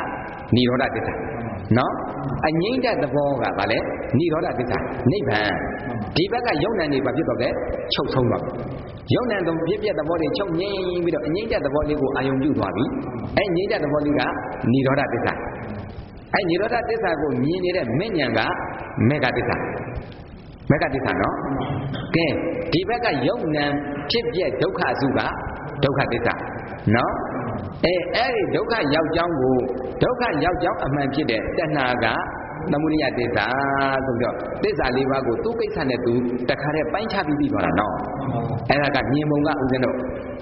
နိရောဓသစ္စာနော်အငြိမ့်တဲ့သဘောကဗာလဲနိရောဓသစ္စာနိဗ္ဗာန်ဒီဘက်ကယုံနာနေပါဖြစ်တော့ကဲချုပ်ဆုံးတော့ယုံနာတော့ဖြစ်ပြသဘောတွေချုပ်ငြိမ့်ပြီးတော့အငြိမ့်တဲ့သဘောလေးကိုအာယုံပြုသွားပြီအဲငြိမ့်တဲ့သဘောလေးကနိရောဓသစ္စာအဲနိရောဓသစ္စာကိုမြင်နေတဲ့မဉ္ဇဉ်ကမေဃသစ္စာမေဃသစ္စာနော်ကဲဒီဘက်ကယုံနာဖြစ်ပြဒုက္ခစုကဒုက္ခသစ္စာနော်အဲအဲ့ဒီဒုက္ခရောက်ကြောင်းကိုဒုက္ခရောက်ကြောင်းအမှန်ဖြစ်တဲ့တဏှာကသမုဒိယသစ္စာဆိုတော့သစ္စာလေးပါးကိုသူ့ကိစ္စနဲ့သူတခါတည်းပိုင်းခြားပြီးပြီးသွားတာနော်အဲ့ဒါကမြင်ပုံကဦးဇင်းတို့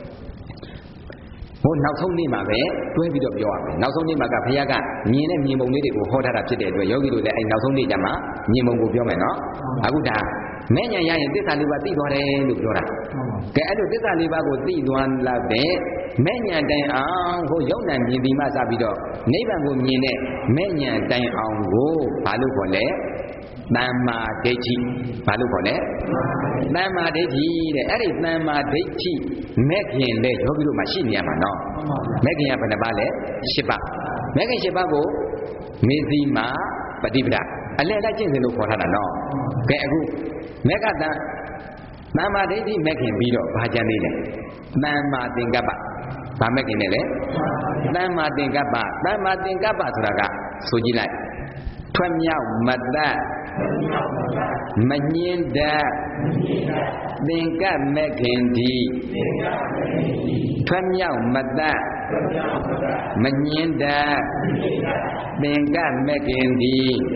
ဟိုနောက်ဆုံးနေ့မှာပဲတွဲပြီးတော့ပြောရမယ်နောက်ဆုံးနေ့မှာကဘုရားကမြင်တဲ့မြင်ပုံလေးတွေကိုဟောထားတာဖြစ်တဲ့အတွက်ယောဂီတို့လည်းအဲ့နောက်ဆုံးနေ့ကျမှမြင်ပုံကိုပြောမယ်နော်အခုဒါမဲ့ညာရရင်သစ္စာလေးပါးသိသွားတယ်လို့ပြောတာကဲအဲ့လိုသစ္စာလေးပါးကိုသိသွားလာတဲ့မဲ့ညာတိုင်အောင်ဟိုယုံနာမြင်ပြီးမှစပြီးတော့နိဗ္ဗာန်ကိုမြင်တဲ့မဲ့ညာတိုင်အောင်ကိုဘာလို့ခေါ်လဲသမ္မာဒိဋ္ဌိဘာလို့ခေါ်လဲသမ္မာဒိဋ္ဌိတဲ့အဲ့ဒီသမ္မာဒိဋ္ဌိမဲ့ခင်တဲ့ယောဂီတို့မှာရှိနေရမှာနော်မဲ့ခင်ကဘယ်နှပါလဲ၈ပါးမဲ့ခင်၈ပါးကိုမေဇီမာပฏิပဒအလဲလိုက်ကျင့်စဉ်လို့ခေါ်ထားတာနော်ကဲအခုမဲ့ကတံသမ္မာဒိဋ္ဌိမဲ့ခင်ပြီးတော့ဘာကြံနေလဲသမ္မာသင်္ကပ္ပဘာမဲ့ခင်နဲ့လဲသမ္မာသင်္ကပ္ပသမ္မာသင်္ကပ္ပဆိုတာကဆိုကြည့်လိုက်ထွက်မြောက်မတတ်မညင်းတတ်သင်္ကပ္ပမဲ့ခင်ဒီထွက်မြောက်မတတ်မညင်းတတ်သင်္ကပ္ပမဲ့ခင်ဒီ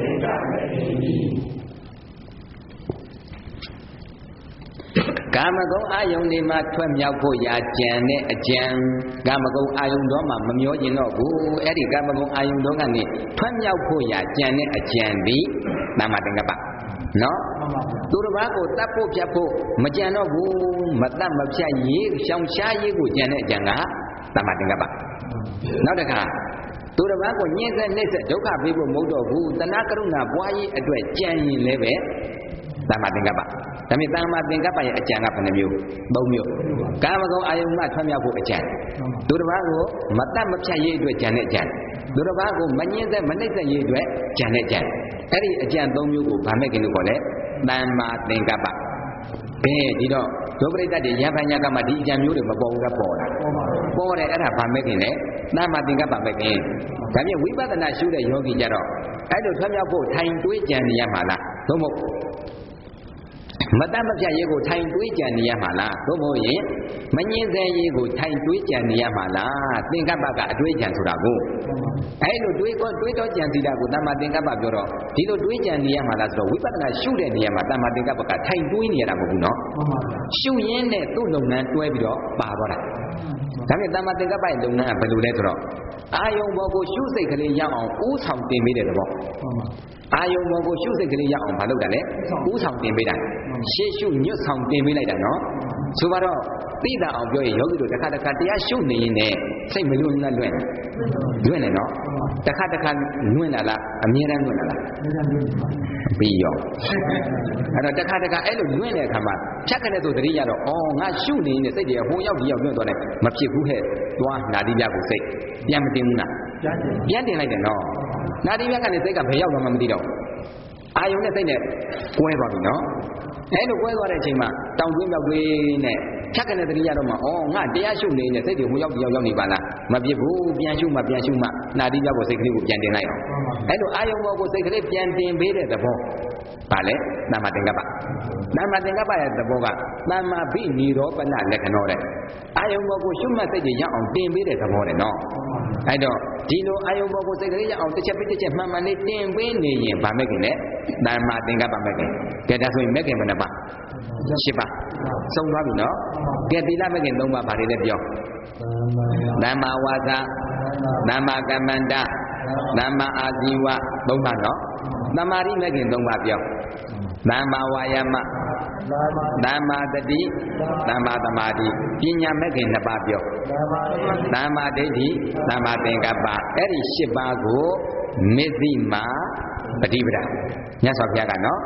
ကာမဂုဏ်အာယုန်တွေမှာထွက်မြောက်ဖို့ရာကြံတဲ့အကြံကာမဂုဏ်အာယုန်တော့မှမမျောကျင်တော့ဘူးအဲ့ဒီကာမဂုဏ်အာယုန်တော့ကနေထွက်မြောက်ဖို့ရာကြံတဲ့အကြံဒီသမ္မာသင်္ကပ္ပနော်သူတစ်ပါးကိုတတ်ဖို့ဖြတ်ဖို့မကြံတော့ဘူးမတတ်မဖြတ်ရေးရှောင်ရှားရေးကိုကြံတဲ့အကြံကသမ္မာသင်္ကပ္ပနောက်တစ်ခါသူတစ်ပါးကိုညှင်းဆက်နှိမ့်ဆက်ဒုက္ခပေးဖို့မဟုတ်တော့ဘူးတဏှာကရုဏာပွားရေးအတွက်ကြံရင်လည်းပဲသမ္မာသင်္ကပ္ပဒါပေမဲ့သမ္မာသင်္ကပ္ပရဲ့အကြံကဘယ်နှမျိုးသုံးမျိုးကာမဂုဏ်အာယုန်မှထွက်မြောက်ဖို့အကြံသူတစ်ပါးကိုမတတ်မဖြတ်ရေးအတွက်ကြံတဲ့အကြံသူတစ်ပါးကိုမငြင်းသက်မနှိမ့်သက်ရေးအတွက်ကြံတဲ့အကြံအဲ့ဒီအကြံသုံးမျိုးကိုဗာမဲ့ခင်လို့ခေါ်လဲသမ္မာသင်္ကပ္ပဘယ်ဒီတော့ဒုပရိသတ်တွေရံဖန်ညာကမှဒီအကြံမျိုးတွေမပေါ်ဘူးကပေါ်တာပေါ်တယ်အဲ့ဒါဗာမဲ့ခင်လဲသမ္မာသင်္ကပ္ပမဲ့ခင်ဒါပြင်ဝိပဿနာရှုတဲ့ယောဂီကြတော့အဲ့လိုထွက်မြောက်ဖို့ထိုင်တွေးကြံနေရမှာလားသို့မဟုတ်မတတ်မဖြတ်ရေးကိုထိုင်တွေးကြံနေရမှာလားသို့မဟုတ်ရင်မငြင်းစေရေးကိုထိုင်တွေးကြံနေရမှာလားသင်္ကပ္ပကအတွေးကြံဆိုတာကိုအဲ့လိုတွေးတော့တွေးတော့ကြံစီတာကိုသမ္မာသင်္ကပ္ပပြောတော့ဒီလိုတွေးကြံနေရမှာလားဆိုတော့ဝိပဿနာရှုတဲ့နေရာမှာသမ္မာသင်္ကပ္ပကထိုင်တွေးနေရတာမဟုတ်ဘူးနော်ရှုရင်းနဲ့သူ့လုပ်ငန်းတွဲပြီးတော့ပါသွားတာဒါပေမဲ့သမ္မာသင်္ကပ္ပရဲ့လုပ်ငန်းကဘယ်လိုလဲဆိုတော့အာယုံဘောကိုရှုစိတ်ကလေးရအောင်ဥဆောင်တင်ပေးတဲ့သဘောအာယုံဘောကိုရှုစိတ်ကလေးရအောင်မလုပ်တာလေဥဆောင်တင်ပေးတာရှေ့ရှုညွတ်ဆောင်တင်ပေးလိုက်တာနော်ဆိုပါတော့သိတာအောင်ပြောရင်ယောဂီတို့တစ်ခါတစ်ခါတရားရှုနေရင်လည်းစိတ်မလွတ်လပ်လွင့်လွင့်နေနော်တစ်ခါတစ်ခါလွင့်လာလားအမြဲတမ်းလွင့်လာလားပြီးရောအဲ့တော့တစ်ခါတစ်ခါအဲ့လိုလွင့်တဲ့အခါမှာဖြတ်ခနဲ့ဆိုသတိရတော့အော်ငါရှုနေရင်စိတ်တွေဟိုရောက်ဒီရောက်လွင့်သွားတယ်မဖြစ်ဘူးဟဲ့သွားနာတိပြကိုစိတ်ပြန်မတင်ဘူးလားပြန်တင်လိုက်တယ်နော်နာတိပြကနေစိတ်ကဘယ်ရောက်တော့မှမသိတော့အာယုံနဲ့စိတ်နဲ့ကွဲသွားပြီနော်အဲ့လိုကွဲသွားတဲ့အချိန်မှာတောင်တွင်းမြောက်တွင်းနဲ့ဖြတ်ကနေတတိယတော့မှဩငါတရားရှုနေနေစိတ်တွေဟိုရောက်ဒီရောက်ရောက်နေပါလားမပြစ်ဘူးပြန်ရှုမှပြန်ရှုမှနာတိပြကိုစိတ်ကလေးကိုပြန်တင်လိုက်အောင်အဲ့လိုအာယုံဘောကိုစိတ်ကလေးပြန်တင်ပေးတဲ့သဘောပါလေသမ္မာသင်္ကပ္ပသမ္မာသင်္ကပ္ပရဲ့သဘောကသမ္မာဘိနိရောပနလက္ခဏောတဲ့အာယုံဘောကိုရှုမှတ်စိတ်တွေရောက်အောင်တင်ပေးတဲ့သဘောတဲ့နော်အဲ့တော့ဒီလိုအာယုံဘောကိုစိတ်ကလေးရအောင်တစ်ချက်ပြီးတစ်ချက်မှန်မှန်လေးတင်ပေးနေရင်ဗာမဲ့ခင်လေသမ္မာသင်္ကပ္ပမဲ့ခင်ကဲဒါဆိုရင်မဲ့ခင်ဘယ်နှပါရှစ်ပါစုံသွားပြီနော်ကဲသီလမဲ့ခင်သုံးပါးဗာတွေလည်းပြောသမ္မာဝါစာသမ္မာကမ္မန္တသမ္မာအာဇီဝသုံးပါးနော်သမ္မာရိမဲ့ခင်သုံးပါးပြောသမ္မာဝါယာမသမ္မာတတိသမ္မာသမာဓိပညာမဲ့ခင်နှစ်ပါးပြောသမ္မာဒိဋ္ဌိသမ္မာသင်္ကပ္ပအဲ့ဒီရှစ်ပါးကိုမေသိမာပฏิပဒါမြတ်စွာဘုရားကနော်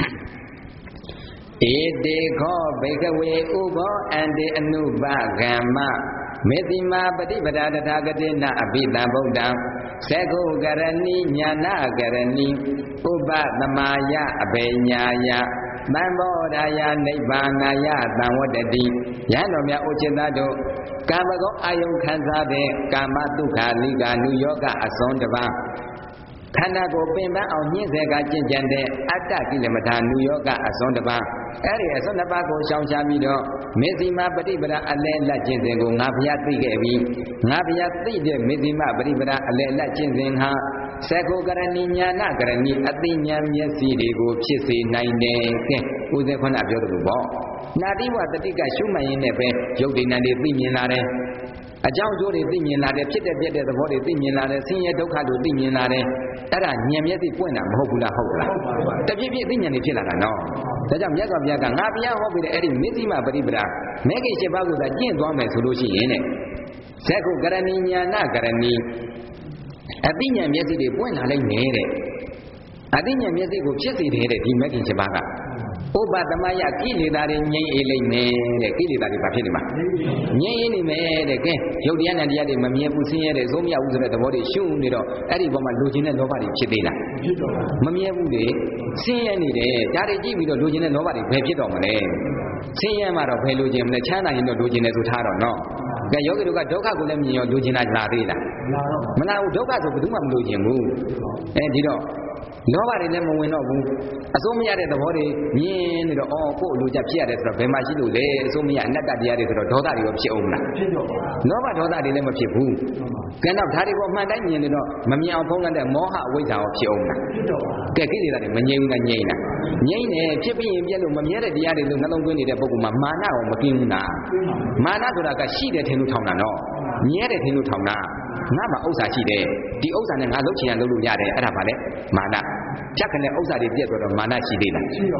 ဧတေခောဘိကဝေဥဘောအန္တေအနုပကမ္မမေသိမာပฏิပဒါတထာဂတိနအဘိဓမ္ဗုဒ္ဓံ Seko garani nyana garani uba tamaya abenyaya Bambodaya Nibbanaya Tawadati Yanomya Uchitado Kamago Ayum Kansabe Kama Dukha Liga New York Asondava Kanako Pimba on Yizega Jinde Atta Kilimata New York Asondava Area Sondabago Shamido Mizima Badibra Alela Jinzingo Navia Tigevi Navia Tige Mizima Badibra Alela Jinzinha Seko Garaninya Nagarani Atinya Yasidigo Chisi Nine Uzekona Biodubo Nadiwa the Tika Shumainebe Jodina de Timinare A John Jody Timinare Chita Bede the body Timinare Senior Dokado Timinare Era Niameti Puena Hopula Hopla The Bibi Timin Pilana no The Jam Yaga Yaga Nabia Hobi Eri Mizima Badibra Megi Chibago the Jin Dome Solution in it Seko Garaninya Nagarani Adinya Messi de Buena Lane. Adinya Messi go Chessy de Dimaki Chibaga. Oba the Maya Kili that in Ye Elene, the Kili that is Papilima. Ye me again, Jodian and Yadi Mamia Pusia, the Zomia was at the body shoe, you know, Eddie Woman Lugin and nobody Chidina. Mamia Bude, see any day, Daddy Jim with Lugin and nobody, Pepidom. See a matter of Pelugim, the China in the Lugin as Utaro, no. The yoga got Doka with them in your Lugina Ladina. Mana Doka to do my Lugimu. And you know, nobody never went over. Assume at the body, mean the all poor Luja Pierre, the Bemashi, Sumia, and Natadia, the daughter of Chioma. Nobody told that in them of Chipu. Cannot carry of my dining, you know, Mamia opponent and Moha waits out Chioma. Kakili, Manina Yena. Yene, Chippy, Yellow Mamia, the other, no longer need a book, Mana or Makina. Mana to like a sheet at Hinutana, no. Near the Hinutana. Nama Osa Chide, the Osa and Alochi and Lulu Yade, Arabale, Mana. Jack and the Osa de Diego of Mana Chidina.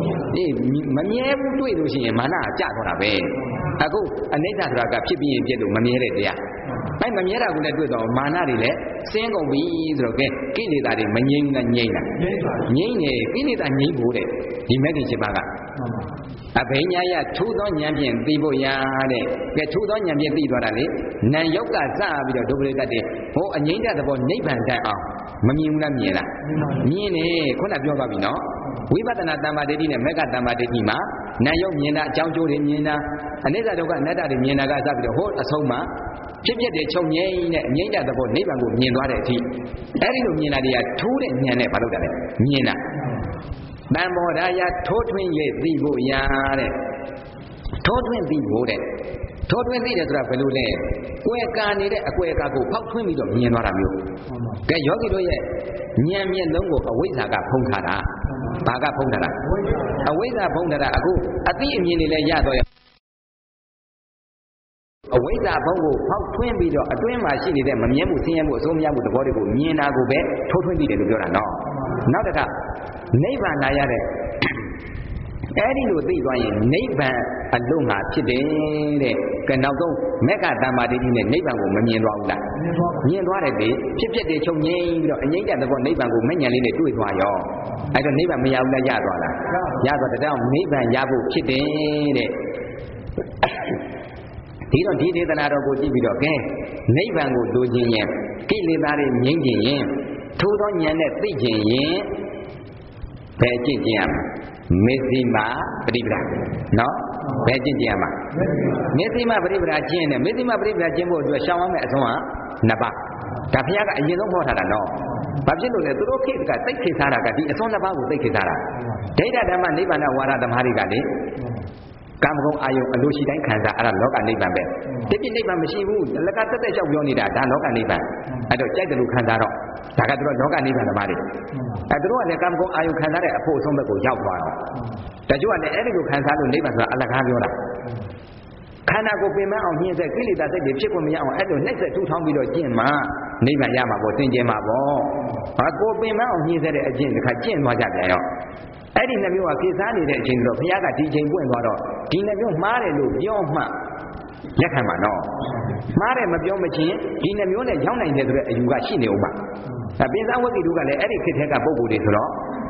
Mamie to Ilusi and Mana, Jack on a bay. I go, a native raga, Chippy and Jedu, Maniere there. My Maniera would do the Mana Rile, single weeds or get Kili that in Manin and Yena. Yene, Kili and Nibude, the Megan Chibaga. A Benya, two don Yampian, Bibo Yade, get two don Yampian Bidorale, Nayoka Zabi, the double that day, oh, and Yenda the one neighbor down, Mamina Miela. Mine, Kona Biobino, we but an Adama de Dina, Mega Dama de Dima, Nayo Miena, Janjo de Miena, and Neda Doga Neda de Miena Gaza, the whole Asoma, Chipia de Chong Yenda the one neighbor would Miena tea. Eric Miena, they are two and Miena Paluda, Miena. Bambodaya Totwin Zibo Yare Totwin Zibo, Totwin Zida Pelule, where can it a Quaco, Pop Twin of Mianaramu? Get Yogi Doye, Niamian Longo, a Wizaga Pongara, Baga Pongara, a Wiza Pongara, a thing in Yado. A Wiza Pongo, Pop Twin video, a twin machine, them, Miamu Siamu, Somia with the body of Miena go back, Totwin Vida Lugana. Now that Neighbor Nayare Eddie would be going neighbor alone today. Can now go Mega Damadi in the neighbor woman in Rwanda. Near Rwanda, Chip de Chong, and Yaga the one neighbor woman in the two is why I don't neighbor me out the Yadwala. Yaga the down neighbor Yabu Chide. He don't need it another good video, okay? Neighbor would do Jin, Kilibari Yin, two don Yan at Pijin. Pejinjam, Mizima, Bribra. No? Pejinjama. Mizima Bribra Jin, Mizima Bribra Jimbo to a shaman as one, Naba. Tapiaga, you know what I know. Babino, the little kid got take his Haraga, it's on about to take his Hara. Data Dama Nibana Wara the Harigadi. Come home, I you, Lucy and Kanza, and look at Niban. Taking Niban machine wood, look at the show Yonida, and look at Niban. I don't check the Lucanzaro. Takadro, look at Niban about it. I don't want to come home, I you can have a post on the go out. That you are the Edigo Kanzaro neighbors are Alacaviola. Can I go payment on here? Really, that they chip on me on at the next two town below Jima, Niba Yama, or Tinjama. I go payment on here that again, the Kajin was at there. I didn't know a Kisani that Jin of Yaga D J Wenwado. Dina Yo Mare Lu Yoma Yakamano. Mare Mabion Machine, Dina Yona Yona in the Yugashi Noma. A Biza was the Luga, Eric Kitaka Bogu de Sro.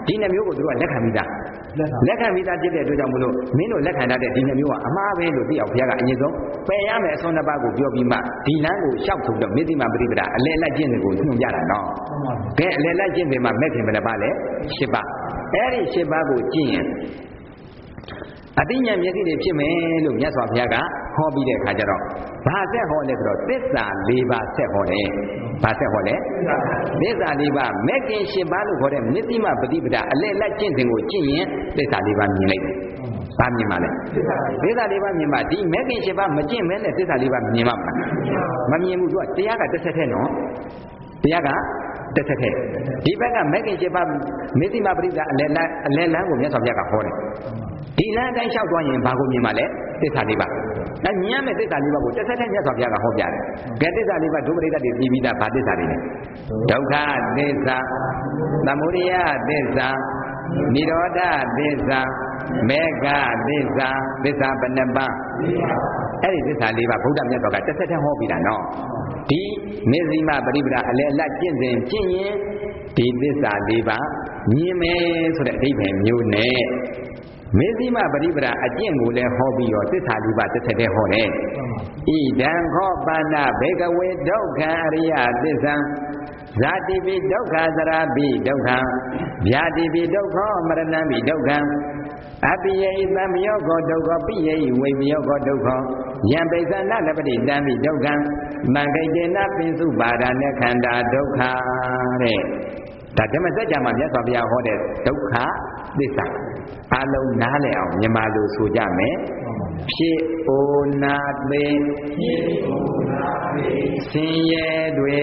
ဒီနှမျိုးကိုသူကလက်ခံပြီးသားလက်ခံပြီးသားဖြစ်တဲ့အတွက်ကြောင့်မလို့မင်းတို့လက်ခံတတ်တဲ့ဒီနှမျိုးကအမှားပဲလို့သိအောင်ဘုရားကအရင်ဆုံးပယ်ရမယ်အစွန်းနှစ်ပါးကိုပြောပြီးမှဒီလမ်းကိုလျှောက်ထုတ်တော့မေတ္တိမပရိပဒါအလယ်လိုက်ကျင့်တွေကိုညွှန်ပြတာနော်ကဲအလယ်လိုက်ကျင့်တွေမှာမဲ့ခင်ဘယ်နှပါလဲရှစ်ပါးအဲ့ဒီရှစ်ပါးကိုကျင့်ရင်အတိညာမျက်စိတွေဖြစ်မယ်လို့မြတ်စွာဘုရားကဟောပြီးတဲ့အခါကျတော့ဘာဆက်ဟောလဲဆိုတော့သစ္စာ၄ပါးဆက်ဟောတယ်ဘာဆက်ဟောလဲသစ္စာ၄ပါးမဲ့ခင်ရှစ်ပါးလို့ခေါ်တဲ့မေတ္တိမပရိပဒါအလယ်လိုက်ကျင့်စဉ်ကိုကျင့်ရင်သစ္စာ၄ပါးမြင်လိုက်တယ်ဘာမြင်ပါလဲသစ္စာ၄ပါးမြင်ပါဒီမဲ့ခင်ရှစ်ပါးမကျင့်မဲနဲ့သစ္စာ၄ပါးမြင်ပါမလားမမြင်ဘူးသူကတရားကတစ်ဆက်ထဲနော်တရားကတစ်ဆက်ထဲဒီဘက်ကမဲ့ခင်ရှစ်ပါးမေတ္တိမပရိပဒါအလယ်လမ်းအလယ်လမ်းကိုမြတ်စွာဘုရားကဟောတယ်ဒီလမ်းအတိုင်းလျှောက်သွားရင်ဘာကိုမြင်ပါလဲသစ္စာလေးပါအဲမြင်ရမယ့်သစ္စာလေးပါကိုတစ်ဆက်တည်းမြတ်စွာဘုရားကဟောပြတယ်ကဲသစ္စာလေးပါဒုပရိသတ်တွေပြီးပြီးသားဗာသစ္စာတွေလဲဒုက္ခသစ္စာသမုဒယသစ္စာနိရောဓသစ္စာမေဃသစ္စာသစ္စာဘယ်နှပါးအဲ့ဒီသစ္စာလေးပါဗုဒ္ဓမြတ်စွာကတစ်ဆက်တည်းဟောပြီးတာနော်ဒီမေဇိမပရိပဒါအလယ်အလတ်ကျင့်စဉ်ကျင့်ရင်ဒီသစ္စာလေးပါမြင်မယ်ဆိုတဲ့အဓိပ္ပာယ်မျိုးနဲ့မေဇိမပရိပဒါအကျင့်ကိုလည်းဟောပြီးတော့သစ္စာလေးပါတစ်ဆက်တည်းဟောတယ်ဣဒံခောပါဏဘေကဝေဒုက္ခအရိယသစ္စာဇာတိပိဒုက္ခသရာပိဒုက္ခဗျာတိပိဒုက္ခမရဏံပိဒုက္ခအပိယိသမယောဂောဒုက္ခပိယိဝိမယောဂောဒုက္ခယံပိသနာလပတိတံပိဒုက္ခမံဂိတေနပိစုပါဒာနခန္ဓာဒုက္ခတဲ့ဒါဓမ္မစကြာမှာမြတ်စွာဘုရားဟောတဲ့ဒုက္ခသစ္စာအလုံးနားလည်အောင်မြန်မာလိုဆိုကြမယ်ဖြစ်အိုနာပေဖြစ်အိုနာပေဆင်းရဲတွေ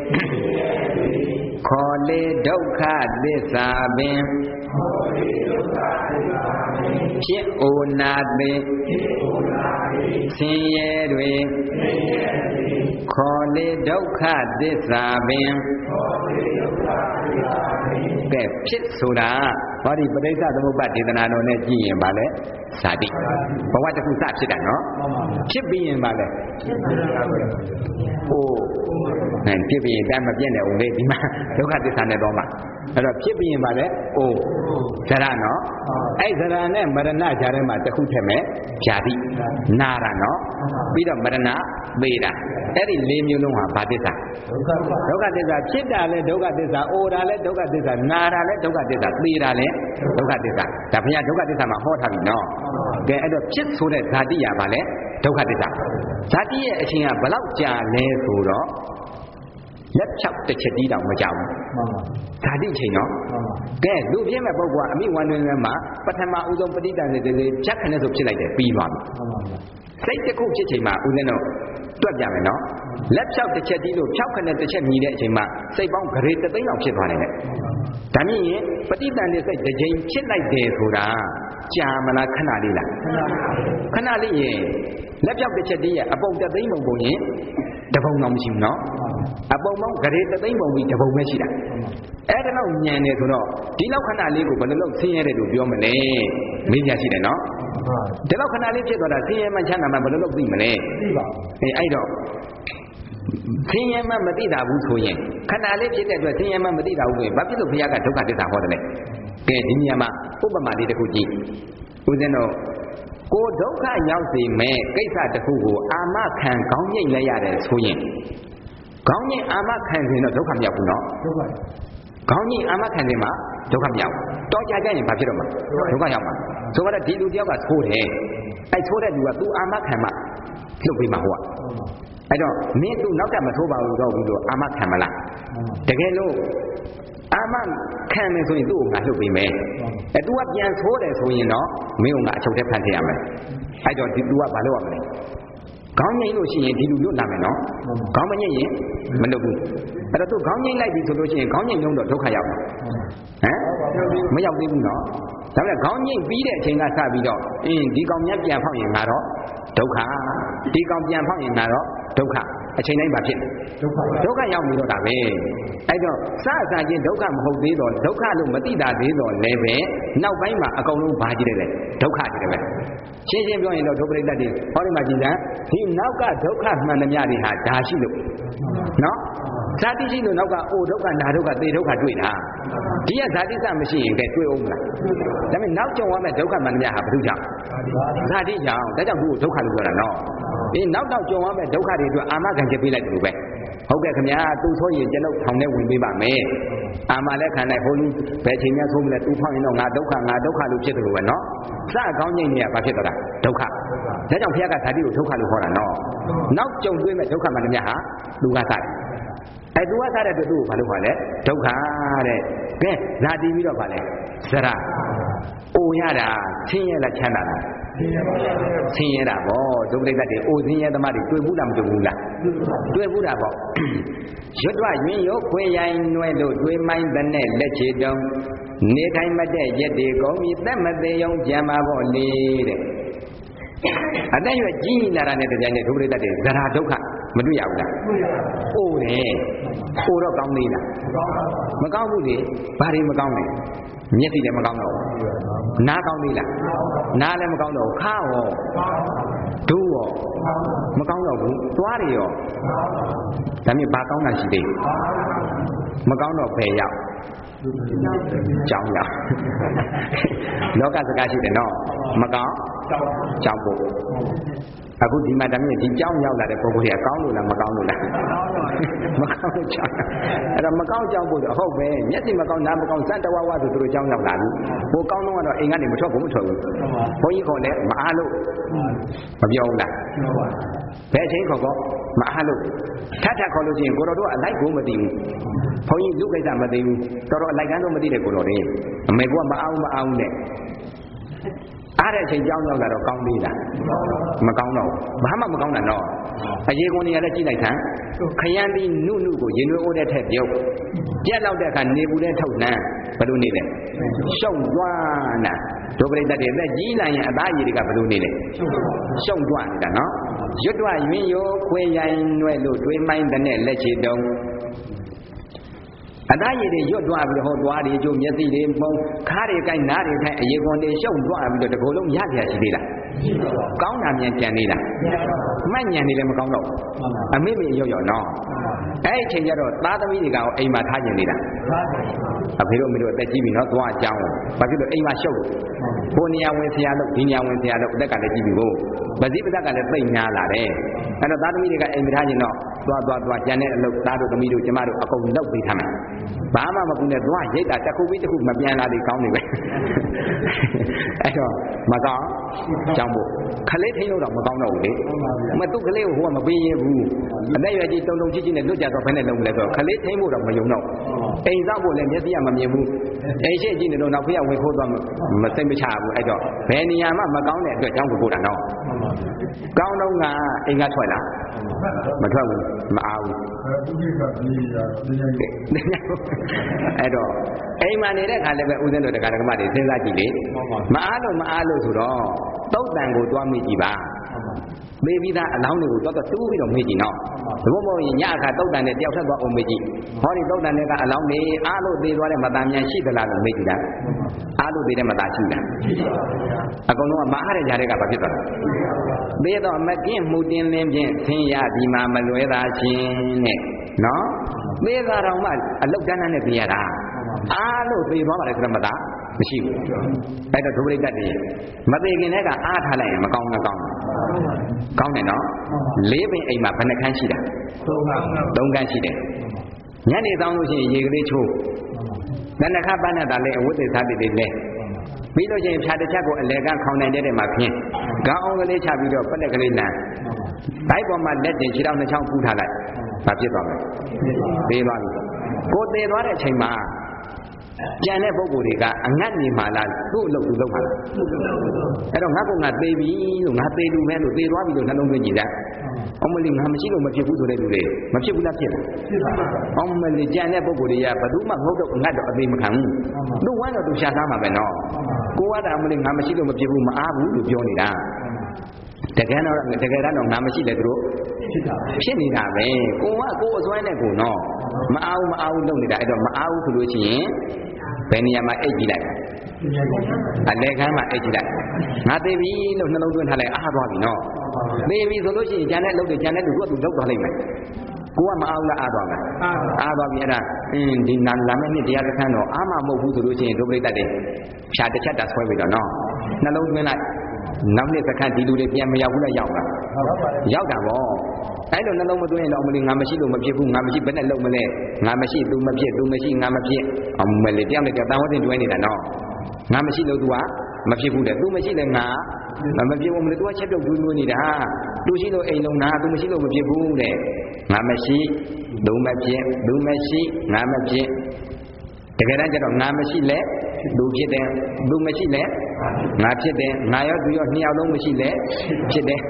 ခေါ်လေဒုက္ခသစ္စာပင်ခေါ်လေဒုက္ခသစ္စာပင်ဖြစ်အိုနာပေဖြစ်အိုနာပေဆင်းရဲတွေဆင်းရဲတွေခေါ်လေဒုက္ခသစ္စာပင်ခေါ်လေဒုက္ခသစ္စာပင်ကဲဖြစ်ဆိုတာဟောဒီပဋိစ္စသမုပ္ပါဒေသနာတော်နဲ့ကြည့်ရင်ဗာလဲဇာတိဘဝတစ်ခုစဖြစ်တာနော်ဖြစ်ပြီးရင်ဗာလဲဟိုအဲဖြစ်ပြီးရင်တမ်းမပြည့်တဲ့ဦးလေးဒီမှာဒုက္ခသစ္စာနဲ့တော့မှာအဲ့တော့ဖြစ်ပြီးရင်ဗာလဲအိုဇရနော်အဲ့ဇရနဲ့မရဏကြားထဲမှာတစ်ခုထက်မဲ့ဇာတိနာတာနော်ပြီးတော့မရဏပေတာအဲ့ဒီလေးမျိုးလုံးဟာဘာသစ္စာဒုက္ခသစ္စာဖြစ်တာလဲဒုက္ခသစ္စာအိုတာလဲဒုက္ခသစ္စာနာတာလဲဒုက္ခသစ္စာသေတာလဲဒုက္ခသစ္စာဒါဘုရားဒုက္ခသစ္စာမှာဟောထားပြီနော်ကဲအဲ့တော့ဖြစ်ဆိုတဲ့ဇာတိရပါလဲဒုက္ခသစ္စာဇာတိရဲ့အချိန်ကဘယ်လောက်ကြာလဲဆိုတော့လက်ဖြောက်တစ်ချက်တီးတောင်မကြောက်ဘူးဇာတိအချိန်နော်ကဲလူပြင်းမဲ့ပုဂ္ဂိုလ်ကအမိဝန္တွင်ထဲမှာပထမဦးဆုံးပဋိတန်စေတေဖြတ်ခနဲ့ဆိုဖြစ်လိုက်တယ်ပြီးသွားပြီစိတ်တစ်ခုဖြစ်ချိန်မှာဦးဇင်းတို့တွက်ကြမယ်နော်လက်ဖြောက်တစ်ချက်တီးလို့ဖြောက်ခနဲ့တစ်ချက်မြည်တဲ့အချိန်မှာစိတ်ပေါင်းဂရေတသိန်းလောက်ဖြစ်သွားတယ်လေဒါမြင်ရင်ပဋိတန်တဲ့စိတ်တစ်ချိန်ဖြစ်လိုက်တယ်ဆိုတာကြာမလားခဏလေးလားခဏလေးရင်လက်ဖြောက်တစ်ချက်တီးရဲ့အပုံတသိန်းပုံပုံရင်တပုံတော့မရှိဘူးနော်အပုံပေါင်းဂရေတသိန်းပုံပြီးတပုံပဲရှိတာအဲ့ဒါတော့ညံနေဆိုတော့ဒီလောက်ခဏလေးကိုဘယ်လိုလုပ်ဆင်းရဲတယ်လို့ပြောမလဲမေးကြရှိတယ်နော်ဒီလောက်ခဏလေးဖြစ်သွားတာဆင်းရဲမှချမ်းသာမှဘယ်လိုလုပ်သိမလဲသိပါဘူးအဲအဲ့တော့ဆင်းရဲမှမသိတာဘူးဆိုရင်ခဏလေးဖြစ်တဲ့အတွက်ဆင်းရဲမှမသိတာဘူးဆိုရင်ဘာဖြစ်လို့ဘုရားကဒုက္ခသစ္စာဟောတယ်လဲကဲဒီနေရာမှာဥပမာလေးတစ်ခုကြည့်ဦးဇင်းတို့ကိုဒုက္ခရောက်စေမဲ့ကိစ္စတစ်ခုကိုအာမခံကောင်းငိမ့်လိုက်ရတယ်ဆိုရင်ကောင်းငိမ့်အာမခံရင်တော့ဒုက္ခမရောက်ဘူးနော်ဒုက္ခကောင်းငိမ့်အာမခံရင်မှာဒုက္ခမရောက်တော့ကြကြရင်ဘာဖြစ်တော့မှာဒုက္ခရောက်မှာဆိုတော့ဒီလူတယောက်ကသိုးတယ်အဲသိုးတဲ့လူကသူအာမခံမှလှုပ်ပြီးမှာဟိုကအဲ့တော့မင်းသူနောက်ကမသိုးပါဘူးတော့ဘူးလို့အာမခံမလားတကယ်လို့အာမခံမယ်ဆိုရင်သူ့ကိုငါလှုပ်ပေးမယ်အဲ तू ကပြန်သိုးတယ်ဆိုရင်တော့မင်းကငါအချုပ်ထဲဖန်ထည့်ရမယ်အဲ့တော့ဒီ तू ကဘာလုပ်ရမလဲခေါင်းငိမ့်လို့ရှိရင်ဒီလူလွတ်လာမယ်နော်ခေါင်းမငိမ့်ရင်မလွတ်ဘူးအဲ့တော့ तू ခေါင်းငိမ့်လိုက်ပြီဆိုလို့ရှိရင်ခေါင်းငိမ့်လုံးတော့ဒုက္ခရောက်တယ်ဟမ်မရောက်သေးဘူးနော်ဒါပေမဲ့ခေါင်းငိမ့်ပြီးတဲ့အချိန်ကစပြီးတော့အင်းဒီကောင်မြတ်ပြန်ဖောက်ရင်ငါတော့ဒုက္ခဒီကောင်ပြန်ဖောက်ရင်ငါတော့ဒုက္ခအချိန်တိုင်းပါဖြစ်ဒုက္ခဒုက္ခရောက်နေတော့တာပဲအဲ့တော့စအစချင်းဒုက္ခမဟုတ်သေးတော့ဒုက္ခလို့မသိတာသေးတော့လည်းပဲနောက်ပိုင်းမှာအကုန်လုံးဘာကြည့်တယ်လဲဒုက္ခကြည့်တယ်ပဲရှင်းရှင်းပြောရင်တော့ဒုပရိသတ်တွေဟောဒီမှာကြည်စမ်းဒီနောက်ကဒုက္ခမှန်သမျှတွေဟာဒါရှိလို့နော်ဇာတိရှိလို့နောက်ကအိုဒုက္ခနာဒုက္ခသေဒုက္ခတွေ့တာဒီကဇာတိစမရှိရင်ကဲတွေ့အောင်မလားဒါပေမဲ့နောက်ကြုံရမယ့်ဒုက္ခမှန်များဟာဘယ်သူကြောင့်ဇာတိကြောင့်ဒါကြောင့်သူ့ကိုဒုက္ခလို့ပြောတာနော်ဒီနောက်တော့ကြုံရမယ့်ဒုက္ခတွေအတွက်အာမခံချက်ပေးလိုက်တယ်လို့ပဲဟုတ်ကဲ့ခင်ဗျာသူ့ဆိုရင်ကျွန်တော်ထောင်ထဲဝင်ပေးပါမယ်အာမလည်းခံနိုင်ဟိုလူဘယ်ချိန်မှဆိုးမလဲသူ့ဖောက်ရင်တော့ငါဒုက္ခငါဒုက္ခလို့ဖြစ်တယ်လို့ပဲနော်စအကောင်းကြီးနေရဘာဖြစ်တော့တာဒုက္ခဒါကြောင့်ဘုရားကဇာတိကိုဒုက္ခလို့ခေါ်တာနော်နောက်ကြုံတွေ့မဲ့ဒုက္ခမှန်များဟာသူကစတယ်အဲသူကစတဲ့အတွက်သူ့ကိုဘာလို့ခေါ်လဲဒုက္ခတဲ့ကဲဇာတိပြီးတော့ဘာလဲစရအိုရတာဆင်းရဲလားချမ်းသာလားဆင်းရဲတာပေါ့ဒုက္ခတွေအိုဆင်းရဲသမားတွေတွေ့ဘူးလားမတွေ့ဘူးလားတွေ့ဘူးတာပေါ့ရွတ်တွယွင်ရုပ်ခွေရိုင်းနွဲလို့တွေးမိုင်းတဲ့နဲ့လက်ချေတုံးနေထိုင်မတဲ့ရက်တွေကုန်ပြီသက်မသေးအောင်ကြံပါပေါ့လေတဲ့အသက်ရွယ်ကြီးလာတာနဲ့တကြိုင်နဲ့ဒုက္ခတွေဇရာဒုက္ခမတွေ့ရဘူးလားအိုးတယ်အိုးတော့ကောင်းသေးလားမကောင်းဘူးလေဘာတွေမကောင်းလဲမျက်စိလည်းမကောင်းတော့ဘူးနားကောင်းသေးလားနားလည်းမကောင်းတော့ဘူးခါရောဒူးရောမကောင်းတော့ဘူးသွားတွေရောဒါမြင်ဘာကောင်းတာရှိသေးမကောင်းတော့ဘယ်ရောက်ကြောင်းရောက်လောကစကားရှိတယ်နော်မကောင်းကြောင်းဖို့အခုဒီမှာတမီးဒီကြောင်းရောက်လာတဲ့ပုဂ္ဂိုလ်တွေကကောင်းလို့လားမကောင်းလို့လားမကောင်းလို့ကြောင်းအဲ့တော့မကောင်းကြောင်းဖို့တော့ဟုတ်ပဲမျက်စိမကောင်းနားမကောင်းစတဝဝဆိုသူတို့ကြောင်းရောက်လာပြီဟိုကောင်းတော့ကတော့အိမ်ကနေမထွက်ဘူးမထွက်ဘူးဘုန်းကြီးခေါ်လဲမအားလို့မပြောဘူးလားဘယ်ချိန်ခေါ်ခေါ်မအားလို့ထပ်ထပ်ခေါ်လို့ရှိရင်ကိုတော်တို့အလိုက်ကိုမသိဘူးဘုန်းကြီးလူကိစ္စမသိဘူးတော်တော်အလိုက်ကန်းတော့မသိတဲ့ကိုတော်တွေအမေကမအားဘူးမအားဘူးနဲ့အားတဲ့အချိန်ကြောင်းရောက်လာတော့ကောင်းသေးလားမကောင်းတော့ဘာမှမကောင်းတာတော့အရေကုန်နေရလဲကြည့်လိုက်ခံခရမ်းပြီးနုနုကိုရင်ွေးအိုးတဲ့ထက်ပြုတ်ပြက်လောက်တဲ့အခါနေပူတဲ့ထုတ်နှမ်းဘယ်လိုနေလဲရှုံသွားတာဒုပရိသတ်တွေလက်ကြီးလိုက်ရင်အသားရည်တွေကဘယ်လိုနေလဲရှုံသွားနေတာနော်ရွတ်တွယွင်ရိုးခွေရိုင်းနွဲလို့တွေးမိုင်းတဲ့နဲ့လက်ချေတုံးအသားရည်တွေရွတ်သွားပြီးတော့ဟောသွားတွေကျိုးမျက်စိတွေပုံခါးတွေကိုင်းနားတွေခိုင်းအရေကွန်တွေရှုံသွားပြီးတော့တကိုယ်လုံးရပြရှိသေးလားကောင်းတာမြန်ကြံသေးလားမှတ်ညံနေလည်းမကောင်းတော့အမေမေရောက်ရောက်နော်အဲ့ဒီချိန်ကျတော့သားသမီးတွေကရောအိမ်မှာထားကျင်နေတာအဖေတို့အမေတို့အသက်ကြီးပြီနော်သွားအကြောင်းဘာဖြစ်လို့အိမ်မှာရှုပ်ဘိုးနေရာဝင်ဆရာလို့ဒီနေရာဝင်ဆရာလို့အသက်ကလည်းကြီးပြီကိုဗတိပဒကလည်းသိမ့်များလာတယ်အဲ့တော့သားသမီးတွေကအိမ်မထားကျင်တော့သွားသွားသွားကျန်တဲ့အလုပ်သားတို့သမီးတို့ကျမတို့အကုန်လုပ်ပေးထားမယ်ဘာမှမကူနဲ့သွားရိတ်တာတစ်ခုပြီးတစ်ခုမပြန်လာသေးကောင်းနေပဲအဲ့တော့မကောင်းကြောင်းဖို့ခလေးထိန်းလို့တော့မကောင်းတော့ဘူးလေမသူ့ကလေးကိုဟိုကမပေးရဘူးအသက်ရွယ်ကြီးတုံတုံကြီးကြီးနဲ့လွတ်ကြတော့ဘယ်နဲ့လုံးမလဲဆိုတော့ခလေးထိန်းဖို့တော့မယုံတော့အိမ်ဆောက်ဖို့လည်းမျက်စိကမမြင်ဘူးအိမ်ရှိကြည့်နေတော့နောက်ဖေးကဝင်ခိုးသွားမစိတ်မချဘူးအဲ့တော့ဘယ်နေရာမှမကောင်းတဲ့အတွက်ကြောင်းကိုပို့တာတော့ကောင်းတော့ကအိမ်ကထွက်လာမထွက်ဘူးမအားဘူးအဲ့တော့အိမ်မှာနေတဲ့ခါလည်းပဲဦးဇင်းတို့တရားဓမ္မတွေစဉ်းစားကြည့်လေမအားလို့မအားလို့ဆိုတော့သုတ်တန်ကိုတွားမိကြည့်ပါမေးပြီးသားအလောင်းတွေကိုတော့တူးပြီးတော့မေးကြည့်နော်ဘုံဘုံညအခါသုတ်တန်နဲ့တယောက်ထပ်သွားအောင်မေးကြည့်ဟောဒီသုတ်တန်တွေကအလောင်းတွေအားလို့သေးသွားတဲ့မသားများရှိသလားလို့မေးကြည့်တာအားလို့သေးတဲ့မသားရှိလားအကုန်လုံးကမအားတဲ့ຢာတွေကဘာဖြစ်သွားလဲသေးတော့မကင်းမှုတင်လင်းဖြင့်ဆင်းရဒီမှာမလွဲသာခြင်းနဲ့နော်သေးတာတော့မှအလုတ်တန်းတန်းနဲ့ပြရတာအားလို့သေသွားပါလေဆိုတော့မသားမရှိဘူးအဲ့တော့ဒုပရိသတ်တွေမသေးခင်တည်းကအားထားလိုက်ရင်မကောင်းမကောင်းကောင်းတယ်နော်လေးပင်အိမ်မှာဘယ်နှခန်းရှိတာသုံးခန်းရှိတယ်ညနေတောင်းလို့ရှိရင်ရေကလေးချိုးတဏ္ဍခပန်းနဲ့တာလည်းအဝတ်တွေစားတွေလည်းပြီးလို့ရှိရင်ဖြာတစ်ချက်ကိုအလဲကခေါင်းနိုင်တဲ့မှာဖြင်းခေါင်းအောင်ကလေးချပြီးတော့ပလက်ကလေးလမ်းဘိုက်ပေါ်မှာလက်တင်ခြေထောက်နှစ်ချောင်းပူးထားလိုက်ဘာဖြစ်သွားမလဲသေးသွားပြီကိုသေးသွားတဲ့အချိန်မှာကျန်တဲ့ပုဂ္ဂိုလ်တွေကအငတ်နေမှလားသူ့အလုပ်သူလုပ်မှလားအဲ့တော့ငါကငါသေးပြီလို့ငါသေးလူပဲလို့သေသွားပြီလို့နှလုံးသွင်းကြည့်တာအမလီငါမရှိလို့မဖြစ်ဘူးဆိုတဲ့လူတွေမဖြစ်ဘူးလားဖြစ်လားဖြစ်ပါဘူးအမလီကြံတဲ့ပုဂ္ဂိုလ်တွေကဘယ်သူမှငုတ်တော့ငတ်တော့အသေးမခံဘူးသူဝမ်းတော့သူရှာသားမှာပဲနော်ကိုကတာအမလီငါမရှိလို့မဖြစ်ဘူးမအားဘူးလို့ပြောနေတာတကယ်တော့တကယ်တော့ငါမရှိလေသူတို့ဖြစ်နေတာပဲကိုကကိုအစွမ်းနဲ့ကိုနော်မအားဘူးမအားဘူးလုပ်နေတာအဲ့တော့မအားဘူးဆိုလို့ရှိရင်ဘယ်နေရာမှာအိတ်ကြည့်လိုက်အလဲခမ်းမှာအိတ်ကြည့်လိုက်ငါသေးပြီလို့နှလုံးသွင်းထားလိုက်အားသွားပြီနော်သေးပြီဆိုလို့ရှိရင်ကျန်တဲ့လုပ်တွေကျန်တဲ့လူကသူလုပ်သွားလိမ့်မယ်ကိုကမအားဘူးလားအားသွားမှာအားသွားပြီအဲ့ဒါဒီနာလာမယ့်နေ့တရားစခန်းတော့အာမမဟုတ်ဘူးဆိုလို့ရှိရင်ဒုပရိသတ်တွေဖြာတစ်ချက်တာဆွဲပြီးတော့နော်နှလုံးသွင်းလိုက်နောက်နေ့စခန်းဒီလူတွေပြန်မရောက်ဘူးလားရောက်လားရောက်တာပေါ့အဲ့လိုနှလုံးမသွင်းရင်တော့အမလီငါမရှိလို့မဖြစ်ဘူးငါမရှိဘယ်နဲ့လုံးမလဲငါမရှိ तू မဖြစ် तू မရှိငါမဖြစ်အမလီတယောက်နဲ့တယောက်တန်ဝတ်တင်တွဲနေတာနော်ငါမရှိလို့ तू ကမဖြစ်ဘူးတဲ့ तू မရှိလဲငါမဖြစ်ဘူးမလို့ तू ကချက်ပြုတ်ဒူးဒူးနေတာ तू ရှိလို့အိမ်လုံးနာ तू မရှိလို့မဖြစ်ဘူးတဲ့ငါမရှိ तू မဖြစ် तू မရှိငါမဖြစ်တကယ်တမ်းကျတော့ငါမရှိလဲ तू ဖြစ်တယ် तू မရှိလဲငါဖြစ်တယ်ငါရော तू ရောနှစ်ယောက်လုံးမရှိလဲဖြစ်တယ်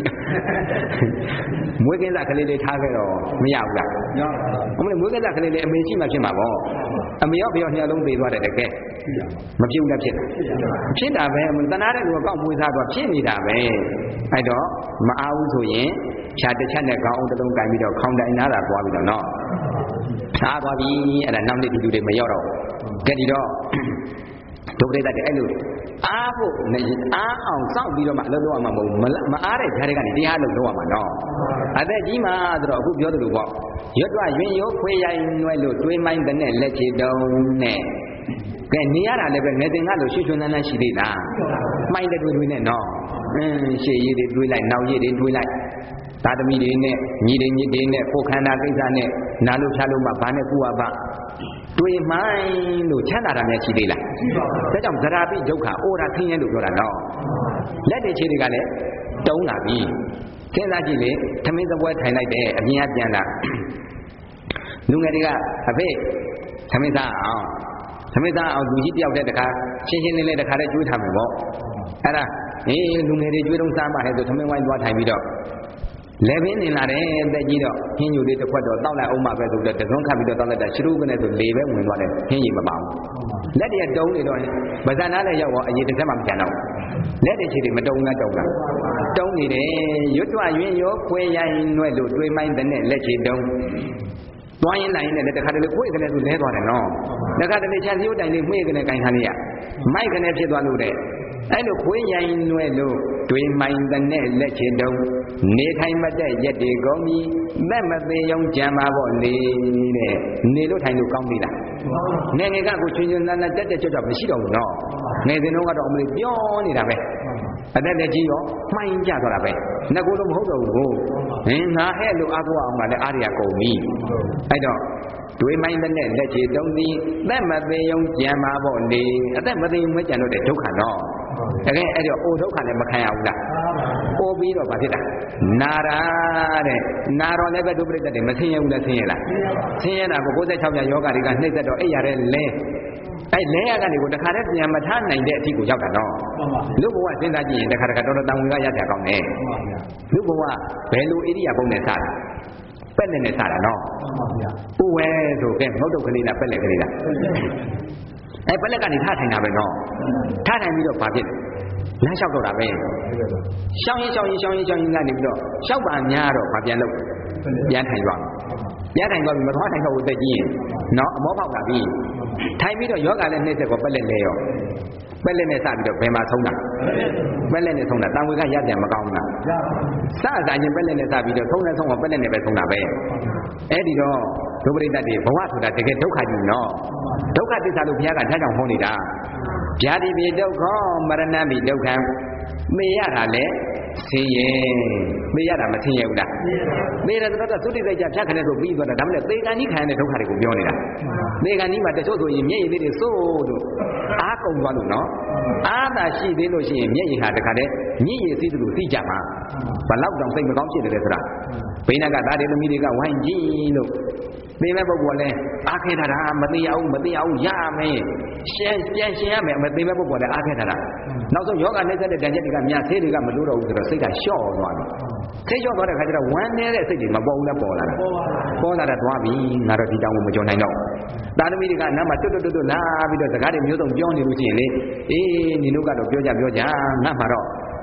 မွေးကင်းစားကလေးလေးထားခဲ့တော့မရဘူးလားမဟုတ်ဘူးမွေးကင်းစားကလေးလေးအမေရှိမှဖြစ်မှာပေါ့အမေရောဖေရောနှစ်ယောက်လုံးသေးသွားတယ်တကယ်မဖြစ်ဘူးလားဖြစ်ဖြစ်တာပဲတနာတဲ့လူကကောက်မွေးစားတော့ဖြစ်နေတာပဲအဲ့တော့မအားဘူးဆိုရင်ဖြာတစ်ချက်နဲ့ခေါင်းအောင်တစ်လုံးကန်ပြီးတော့ခေါင်းတိုင်နာတာသွားပြီးတော့နော်ထားသွားပြီအဲ့ဒါနောက်နေ့ဒီလူတွေမရောက်တော့ကြည့်ဒီတော့ဒုပရိသတ်တွေအဲ့လိုအားဖို့အားအောင်စောင့်ပြီးတော့မှအလုပ်လုပ်ရမှာမဟုတ်မအားတဲ့ဈာတ်တွေကနေတရားလုပ်လုပ်ရမှာနော်အသက်ကြီးမှဆိုတော့အခုပြောသလိုပေါ့ရွတ်တွရွင်ရိုးခွေးရိုင်းနွဲလို့တွေးမိုင်းတဲ့နဲ့လက်ချေတုံးနဲ့ကဲနေရတာလည်းပဲငယ်တင်ကလို့ရွှွှွှွှန်းနှန်းရှိသေးလားမိုင်းတဲ့တွေးတွေးနဲ့နော်အင်းရှေ့ရည်တွေတွေးလိုက်နောက်ရည်တွေတွေးလိုက်သာသမီတွေနဲ့ညီတွေညီတွေနဲ့ကိုခန္ဓာကိစ္စနဲ့နာလို့ဖြားလို့မှဘာနဲ့ကူရပါတွေးမိုင်းလို့ချမ်းသာတာများရှိသေးလားဒါကြောင့်ဇရာပိဒုက္ခအိုရာဆင်းရဲလို့ပြောတာနော်လက်တွေခြေတွေကလည်းတုံးလာပြီစဉ်းစားကြည့်လေသမင်းစပွဲထိုင်လိုက်တယ်အပြင်ကပြန်လာလူငယ်တွေကအဖေသမင်းစားအောင်သမင်းစားအောင်လူကြီးတယောက်တည်းတခါရှင်းရှင်းလင်းလင်းတခါတည်းကျွေးထားမယ်ပေါ့အဲ့ဒါအေးလူငယ်တွေကျွေးတော့စားမှဟဲ့ဆိုသမင်းဝိုင်းသွားထိုင်ပြီးတော့လေပင်နေလာတယ်တက်ကြီးတော့ဟင်းညူလေးတစ်ခွက်တော့တောက်လိုက်အောင်မှပဲဆိုတော့တစုံခတ်ပြီးတော့တောက်လိုက်တာရှိရုပ်ကနေဆိုလေပဲဝင်သွားတယ်ဟင်းကြီးမပါဘူးလက်တည်းတုံးနေတော့ဗဇာနာလည်းရောက်တော့အရေးတစ်ချက်မှမကျန်တော့လက်တည်းချီတွေမတုံးလားတုံးလားတုံးနေတယ်ရွတ်တွရွင်ရောခွေးရိုင်းနွဲ့လို့တွေးမိုင်းတဲ့နဲ့လက်ချီတုံးသွားရင်လိုက်နဲ့တခါတလေခွေးကနေဆိုလဲသွားတယ်နော်တခါတလေချန်စီယိုတိုင်လေးမှေးကနေကင်ခါလေးရမိုက်ကနေဖြစ်သွားလို့တဲ့အဲ့လိုခွေးရိုင်းနွဲ့လို့တွေးမိုင်းတဲ့နဲ့လက်ချေတုံးနေထိုင်မတဲ့ရက်တွေကောင်းပြီးသက်မသေးရုံကြံပါပေါ့လေတဲ့နေလို့ထိုင်လို့ကောင်းပြီလားငယ်ငယ်ကကိုချွင်ချွင်နန်းနန်းတက်တက်ကြွကြွမရှိတော့ဘူးနော်ငယ်စဉ်တော့ကတော့အမလေးပြောနေတာပဲအသက်တက်ကြီးရောမှိုင်းကြသွားတာပဲငါကိုတော့မဟုတ်တော့ဘူးဟင်ငါဟဲ့လို့အားကိုးအောင်ကလည်းအားရကုန်ပြီအဲ့တော့တွေးမိုင်းတဲ့နဲ့လက်ချေတုံးသည်သက်မသေးရုံကြံပါပေါ့လေအသက်မသေးရုံမကြံတော့တဲ့ဒုက္ခတော့တကယ်အဲ့တော့အိုဒုက္ခလည်းမခံရဘူးလားအိုပြီးတော့ဘာဖြစ်တာနာရာတဲ့နာတော့လည်းပဲဒုပရိသတ်တွေမဆင်းရဲဘူးလားဆင်းရဲလားဆင်းရဲတာကို၉၆ပြယောဂတွေကနှိမ့်သက်တော့အိပ်ရတဲ့လဲအဲ့လဲရကနေကိုတခါတည်းပြန်မထားနိုင်တဲ့အထိကိုရောက်တာတော့လူဘဝစဉ်းစားကြည့်ရင်တခါတခါတော်တော်တန်ဝင်ကရကြကောင်းတယ်လူဘဝဘယ်လိုဣရိယာပုနဲ့စားတာပက်လက်နဲ့စားတာနော်ဥဝဲဆိုကဲငုတ်တုတ်ကလေးလားပက်လက်ကလေးလားအဲပက်လက်ကနေထားထိုင်တာပဲနော်ထားထိုင်ပြီးတော့ဘာဖြစ်လဲလမ်းလျှောက်တော့တာပဲရှောင်းရင်ရှောင်းရင်ရှောင်းရင်ရှောင်းရင်ကနေပြီးတော့ရှောက်ပါများတော့ဘာပြန်လို့ပြန်ထိုင်သွားပြန်ထိုင်သွားပြီးမသွားထိုင်တော့ဘူးတက်ကြီးရင်နော်အမောပေါက်လာပြီထိုင်ပြီးတော့ယောဂလည်းနှိမ့်ဆက်ကောပက်လက်လဲရောပက်လက်နဲ့စပြီးတော့ဘယ်မှာဆုံးတာပက်လက်နဲ့ဆုံးတာတန်ဝေကရပြန်မကောင်းဘူးလားစစားချင်းပက်လက်နဲ့စပြီးတော့ဆုံးနဲ့ဆုံးတော့ပက်လက်နဲ့ပဲဆုံးတာပဲအဲ့ဒီတော့ဒုပရိသတ်တွေဘဝဆိုတာတကယ်ဒုက္ခကြီးနော်ဒုက္ခသစ္စာလို့ဘုရားကထားကြောင်ဟောနေတာဗျာတိပိဒုက္ခမရဏပိဒုက္ခမေရတာလေဆင်းရဲမေရတာမဆင်းရဲဘူးလားမေရတော့သုတိစိတ်ကြဖြတ်ခနဲ့ဆိုပြီးသွားတာဒါမှလည်းသေကံကြီးခံရတဲ့ဒုက္ခတွေကိုပြောနေတာသေကံကြီးမှာတချို့ဆိုရင်မျက်ရည်လေးတွေစိုးလို့အားကုန်သွားလို့နော်အားသာရှိသေးလို့ရှိရင်မျက်ရည်ဟာတခါတည်းညည်ရည်သိသလိုသိကြမှာဘလောက်တောင်စိတ်မကောင်းဖြစ်တယ်ဆိုတာဘိန်းကသားတွေသမီးတွေကဝိုင်းကြည့်လို့သိမဲ့ပုဂ္ဂိုလ်လည်းအားခဲတာမသိအောင်မသိအောင်ရမယ်ရှင်းပြန်ရှင်းရမယ်မသိမဲ့ပုဂ္ဂိုလ်လည်းအားခဲတာနောက်ဆုံးယောဂနှိမ့်ဆက်တဲ့တန်ချက်တွေကမြဆေးတွေကမလို့တော့ဘူးဆိုတော့စိတ်ကလျှော့သွားတယ်စိတ်လျှော့သွားတဲ့ခါကျတော့ဝမ်းနေတဲ့စိတ်တွေမပေါ်ဘူးလားပေါ်လာတာပေါ်လာတာသွားပြီငါတော့ဒီတောင်းကိုမကြော်နိုင်တော့သာသမီတွေကနားမှာတွတ်တွတ်တွတ်လာပြီးတော့စကားတွေမျိုးစုံပြောနေလို့ရှိရင်လေအေးညီတို့ကတော့ပြောကြပြောကြငါမှတော့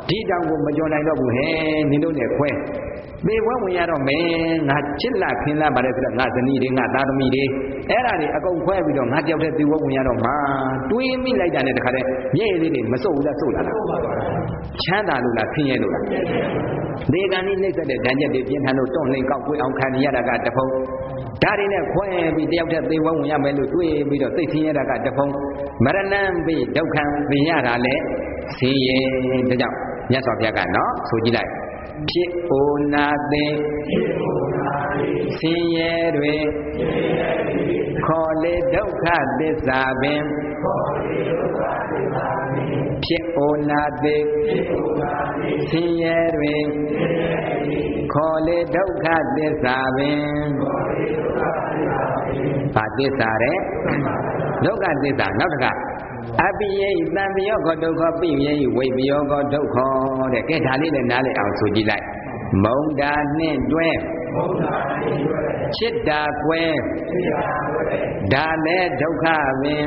ဒီတောင်ကိုမကြော်နိုင်တော့ဘူးဟဲ့နင်တို့နဲ့ခွဲသေဝဝင်ရတော့မယ်ငါချစ်လာခင်လာပါတယ်ဆိုတော့ငါဇနီးတွေငါသားသမီးတွေအဲ့ဒါတွေအကုန်ခွဲပြီးတော့ငါကြောက်တဲ့သေဝဝင်ရတော့မှာတွေးမိလိုက်တာနဲ့တခါတည်းမျက်ရည်လေးတွေမစုပ်ဘူးလားစုပ်လာလားချမ်းသာလို့လားဆင်းရဲလို့လားဒေဂန်ဤနှိမ့်ဆက်တဲ့ဓာတ်ချက်တွေပြင်းထန်လို့တွန့်လိမ့်ကောက်ကွေးအောင်ခံရတာကတဖုံဒါတွေနဲ့ခွဲပြီးတယောက်တည်းသေဝဝင်ရမယ်လို့တွေးပြီးတော့သိဆင်းရဲတာကတဖုံမရဏံပိဒုက္ခံပင်ရတာလဲဆင်းရဲဒါကြောင့်မြတ်စွာဘုရားကနော်ဆိုကြည့်လိုက်ဖြစ်အိုနာသိဆင်းရဲတွေခေါ်လေဒုက္ခသစ္စာပင်ဖြစ်အိုနာသိဆင်းရဲတွေခေါ်လေဒုက္ခသစ္စာပင်ဘာသစ္စာလဲဒုက္ခသစ္စာနောက်တစ်ခါအပိယိတံပယောကောဒုက္ခပိယိဝိပယောကောဒုက္ခတဲ့ကဲဒါလေးလည်းနားလည်အောင်ဆိုကြည့်လိုက်မုံတာနှင့်တွဲချစ်တာကွဲဒါလည်းဒုက္ခပင်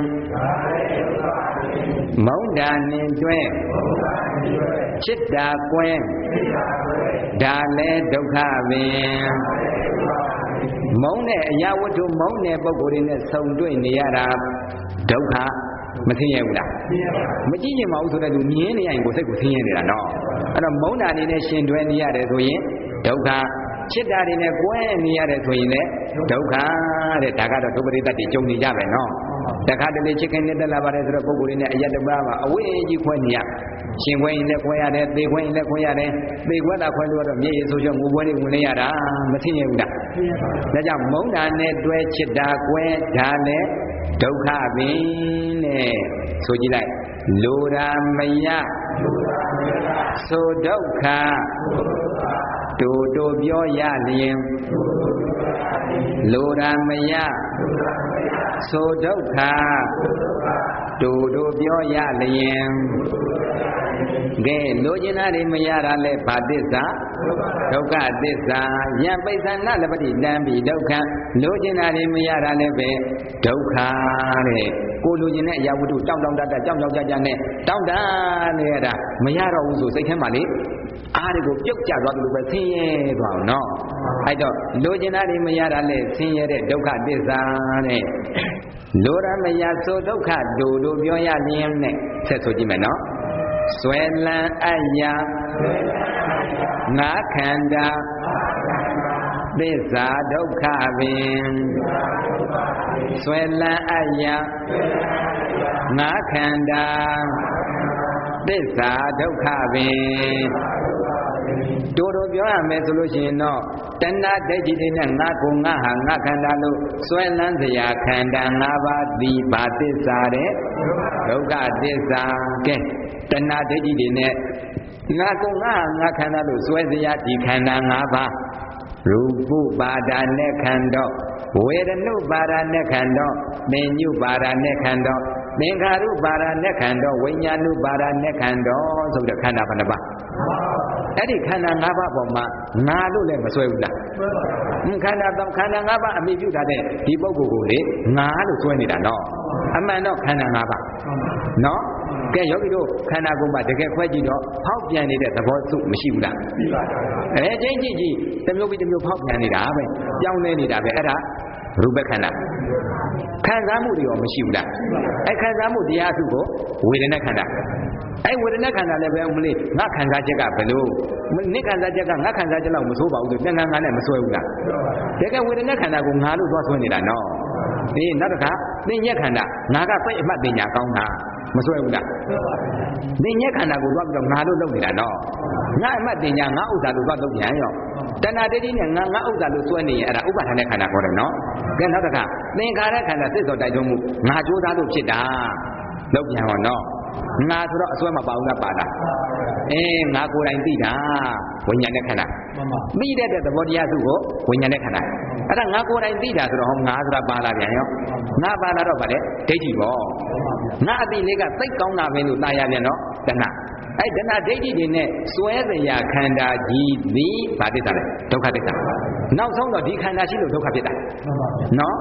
မုံတာနှင့်တွဲချစ်တာကွဲဒါလည်းဒုက္ခပင်မုံတဲ့အရာဝတ္ထုမုံတဲ့ပုဂ္ဂိုလ်တွေနဲ့ဆုံတွေ့နေရတာဒုက္ခမသိရဘူးလားမကြည့်ရင်မဟုတ်ဆိုတဲ့သူမြင်နေရင်ကိုစိတ်ကိုသိရနေတာနော်အဲ့တော့မုန်းတာနေနဲ့ရှင်တွဲနေရတယ်ဆိုရင်ဒုက္ခချစ်တာတွေနဲ့ကွဲနေရတယ်ဆိုရင်လည်းဒုက္ခတဲ့ဒါကတော့ဒုပရိသတ်တွေကြုံနေကြပဲနော်တခါတလေချစ်ခင်နဲ့တက်လာပါတယ်ဆိုတော့ပုဂ္ဂိုလ်တွေနဲ့အယက်တပါးမှာအဝေးကြီးခွဲနေရရှင်ခွဲရင်လည်းခွဲရတယ်သေခွဲရင်လည်းခွဲရတယ်သေခွဲတာခွဲလို့တော့မျက်ရည်ဆိုးချောငိုပွဲတွေဝင်နေရတာမသိရဘူးလားဒါကြောင့်မုန်းတာနဲ့တွဲချစ်တာကွဲဒါလည်းဒုက္ခပင်နဲ့ဆိုကြည့်လိုက်လိုရာမယဆိုဒုက္ခတူတူပြောရလျင်လိုရာမယဆိုဒုက္ခတူတူပြောရလျင်ကဲလိုချင်တာတွေမရတာလဲဘာသစ္စာဒုက္ခသစ္စာယံပိဿနာလပတိတံပိဒုက္ခလိုချင်တာတွေမရတာလဲပဲဒုက္ခတဲ့ကိုလိုချင်တဲ့အရာဝတ္ထုတောင်းတောင်းတတကြောက်ကြောက်ကြကြနဲ့တောင်းတနေရတာမရတော့ဘူးဆိုစိတ်ထဲမှာလေအားတွေကိုပြုတ်ကျသွားတယ်လို့ပဲဆင်းရဲသွားအောင်နော်အဲ့တော့လိုချင်တာတွေမရတာလဲဆင်းရဲတဲ့ဒုက္ခသစ္စာတဲ့လိုရမယဆိုဒုက္ခဒူတို့ပြောရလျင်နဲ့ဆက်ဆိုကြည့်မယ်နော်ဆွဲလန်းအယငါခန္ဓာသစ္စာဒုက္ခပင်ဆွဲလန်းအယငါခန္ဓာသစ္စာဒုက္ခပင်တို့တို့ပြောရမယ်ဆိုလို့ရှိရင်တော့တဏှာဒိဋ္ဌိတွေနဲ့ငါကိုငါဟာငါခန္ဓာလို့ဆွဲလန်းစရာခန္ဓာ၅ပါးသည်ဘာသစ္စာတဲ့ဒုက္ခသစ္စာကဲတဏှာဒိဋ္ဌိတွေနဲ့ငါကိုငါဟာငါခန္ဓာလို့ဆွဲစရာဒီခန္ဓာ၅ပါးရူပုပါဒာနဲ့ခန္ဓာဝေဒနုပါဒာနဲ့ခန္ဓာသင်ညုပါဒာနဲ့ခန္ဓာသင်္ခါရုပါဒာနဲ့ခန္ဓာဝိညာဏုပါဒာနဲ့ခန္ဓာဆိုတဲ့ခန္ဓာဘယ်နှပါးအဲ့ဒီခန္ဓာ၅ပါးပေါ်မှာငါလို့လည်းမဆွဲဘူးလားခန္ဓာတော့ခန္ဓာ၅ပါးအမိပြုတာတဲ့ဒီပုဂ္ဂိုလ်ကိုလေငါလို့ဆွဲနေတာနော်အမှန်တော့ခန္ဓာ၅ပါးနော်ကဲယောဂီတို့ခန္ဓာကိုယ်မှာတကယ်ခွဲကြည့်တော့ဖောက်ပြန်နေတဲ့သဘောစုမရှိဘူးလားရှိပါပါအဲချင်းကြည့်ကြည့်တစ်မျိုးပြီးတစ်မျိုးဖောက်ပြန်နေတာပဲပြောင်းလဲနေတာပဲအဲ့ဒါရူပခန္ဓာခံစားမှုတွေရောမရှိဘူးလားအဲခံစားမှုတရားစုကိုဝေဒနာခန္ဓာအဲဝေဒနာခန္ဓာလည်းပဲမလေးငါခံစားချက်ကဘယ်လိုနိခံစားချက်ကငါခံစားချက်လောက်မဆိုးပါဘူးဆိုတဏှာငါနဲ့မဆွဲဘူးလားတကယ်ဝေဒနာခန္ဓာကိုငါလို့သွားဆွဲနေတာနော်ဒီနောက်တစ်ခါသင်ညက်ခန္ဓာငါကစိတ်အမှတ်ပညာကောင်းတာမဆွဲဘူးလားသင်ညက်ခန္ဓာကိုသွားပြီးတော့ငါလို့လုပ်နေတာနော်ငါအမှတ်ပညာငါဥစ္စာလို့သွားလုပ်ပြန်ရောတဏှာဒိဋ္ဌိနဲ့ငါငါဥစ္စာလို့ဆွဲနေရင်အဲ့ဒါဥပါဒณะခန္ဓာခေါ်တယ်နော်ကဲနောက်တစ်ခါသင်္ခါရခန္ဓာသစ္စောတိုက်တွန်းမှုငါကြိုးစားလို့ဖြစ်တာလုပ်ပြန်ရောနော်ငါဆိုတော့အစွဲမပါဘူးလားပါလားအေးငါကိုယ်တိုင်သိတာဝိညာဉ်နဲ့ခန္ဓာသိတဲ့သဘောတရားစုကိုဝိညာဉ်နဲ့ခန္ဓာအဲ့ဒါငါကိုယ်တိုင်သိတာဆိုတော့ဟောငါဆိုတာပါလာပြန်ရောငါပါလာတော့ဗါလေဒိဋ္ဌိပေါ့ငါအတိလေးကသိကောင်းတာပဲလို့သာရပြန်တော့တဏှာအဲ့တဏှာဒိဋ္ဌိတွေနဲ့စွဲစရာခန္ဓာကြီးသည်ဘာသစ္စာလဲဒုက္ခသစ္စာနောက်ဆုံးတော့ဒီခန္ဓာရှိလို့ဒုက္ခဖြစ်တာနော်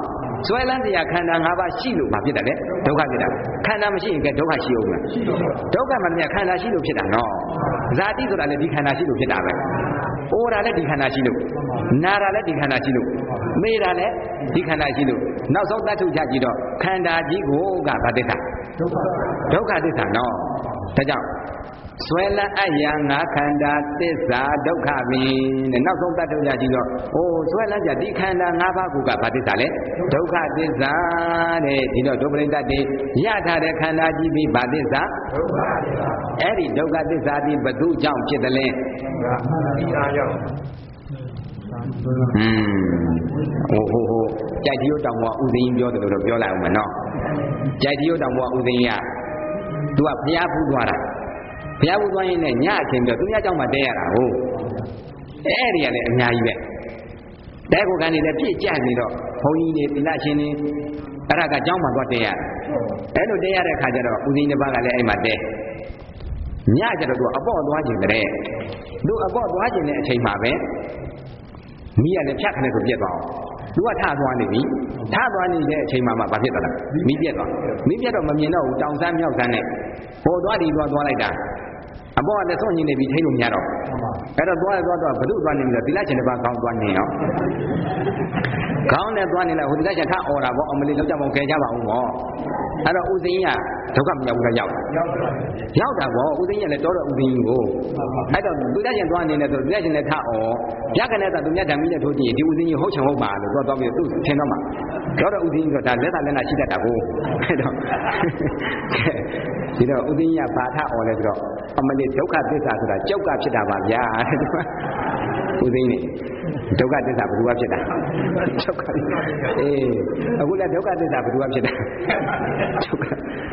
ဆွဲလန်းတရားခန္ဓာ၅ပါးရှိလို့မဖြစ်တယ်လေဒုက္ခဖြစ်တာခန္ဓာမရှိရင်ကဒုက္ခရှိအောင်လားဒုက္ခမှမမြခန္ဓာရှိလို့ဖြစ်တာနော်ဇာတိဆိုတာလည်းဒီခန္ဓာရှိလို့ဖြစ်တာပဲအိုးတာလည်းဒီခန္ဓာရှိလို့နာတာလည်းဒီခန္ဓာရှိလို့မေးတာလည်းဒီခန္ဓာရှိလို့နောက်ဆုံးတတ်ထုချကြည့်တော့ခန္ဓာကြီးကိုကဘာသစ္စာဒုက္ခသစ္စာနော်ဒါကြောင့်ဆွဲလန်းအပ်ရာငါခန္ဓာသစ္စာဒုက္ခပင်တဲ့နောက်ဆုံးတတ်ထုချကြည့်တော့အိုးဆွဲလန်းကြဒီခန္ဓာ၅ပါးကိုကဘာသစ္စာလဲဒုက္ခသစ္စာတဲ့ဒီတော့ဒုပရိသတ်တွေရထားတဲ့ခန္ဓာကြီးပြီးဘာသစ္စာဒုက္ခသစ္စာအဲ့ဒီဒုက္ခသစ္စာဒီဘသူကြောင့်ဖြစ်တယ်လဲဒီအားကြောင့်อืมဟိုဟိုဟိုကြိုက်တရုတ်တောင်ဘွားဥသိင်းပြောတယ်လို့တော့ပြောလိုက်အောင်မနော်ကြိုက်တရုတ်တောင်ဘွားဥသိင်းကသူကဘုရားဖူးသွားတာဘုရားဖူးသွားရင်လည်းညအချိန်ပြောသူညเจ้าမှာတဲရတာဟုတ်အဲ့ဒီကလည်းအများကြီးပဲတဲကိုကန်နေလည်းပြည့်ကြနေတော့ဘုန်းကြီးတွေသီလရှင်တွေအဲ့ဒါကเจ้าမှာသွားတဲရအဲ့လိုတဲရတဲ့ခါကျတော့ဥသိင်းတစ်ပါးကလည်းအဲ့မှာတဲညကျတော့သူအပေါ့သွားခြင်းတဲ့သူအပေါ့သွားခြင်းတဲ့အချိန်မှာပဲမိရလည်းဖြတ်ခနဲ့ဆိုပြက်သွားအောင်သူကထသွားနေပြီထသွားနေတဲ့အချိန်မှာမှဘာဖြစ်သွားလဲမိပြက်သွားမိပြက်တော့မမြင်တော့ဘူးတောင်ဆန်းမြောက်ဆန်းနဲ့ဟိုသွားဒီသွားသွားလိုက်တာအပေါ်ကလည်းဆွန့်ညင်နေပြီထိလို့မရတော့အဲ့တော့သွားသွားတော့ဘု து သွားနေပြီတော့သီလရှင်တစ်ပါးကောင်းသွားနေအောင်ကောင်းနဲ့သွားနေလိုက်ဟိုသီလရှင်ထအော်တာပေါ့အမလေးလောက်ကြမအောင်ခဲကြပါဦးပေါ့အဲ့တော့ဥသိင်းကဒုက္ခမရောက်ဘူးလားရောက်ရောက်တာပေါ့ဥသိင်းကလည်းတော်တော်ဥသိင်းကိုအဲ့တော့သီလရှင်သွားနေတယ်ဆိုသီလရှင်လည်းထအော်ရခနဲ့သာသူမြတ်ဓမ္မကြီးနဲ့ထိုးကြည့်ဒီဥသိင်းဟုတ်ချင်ဟုတ်ပါလို့သွားသွားပြီးသူ့ထင်တော့မှတော်တော်ဥသိင်းကဒါလက်သာလက်နာရှိတတ်တာကိုအဲ့တော့ဒီတော့ဥသိင်းကဘာထအော်လဲဆိုတော့အမလေးဒုက္ခသစ္စာဆိုတာကြောက်ကဖြစ်တာပါဗျာဥသိင်းနေဒုက္ခသစ္စာဘယ်သူကဖြစ်တာဒုက္ခအေးအခုလည်းဒုက္ခသစ္စာဘယ်သူကဖြစ်တာဒုက္ခ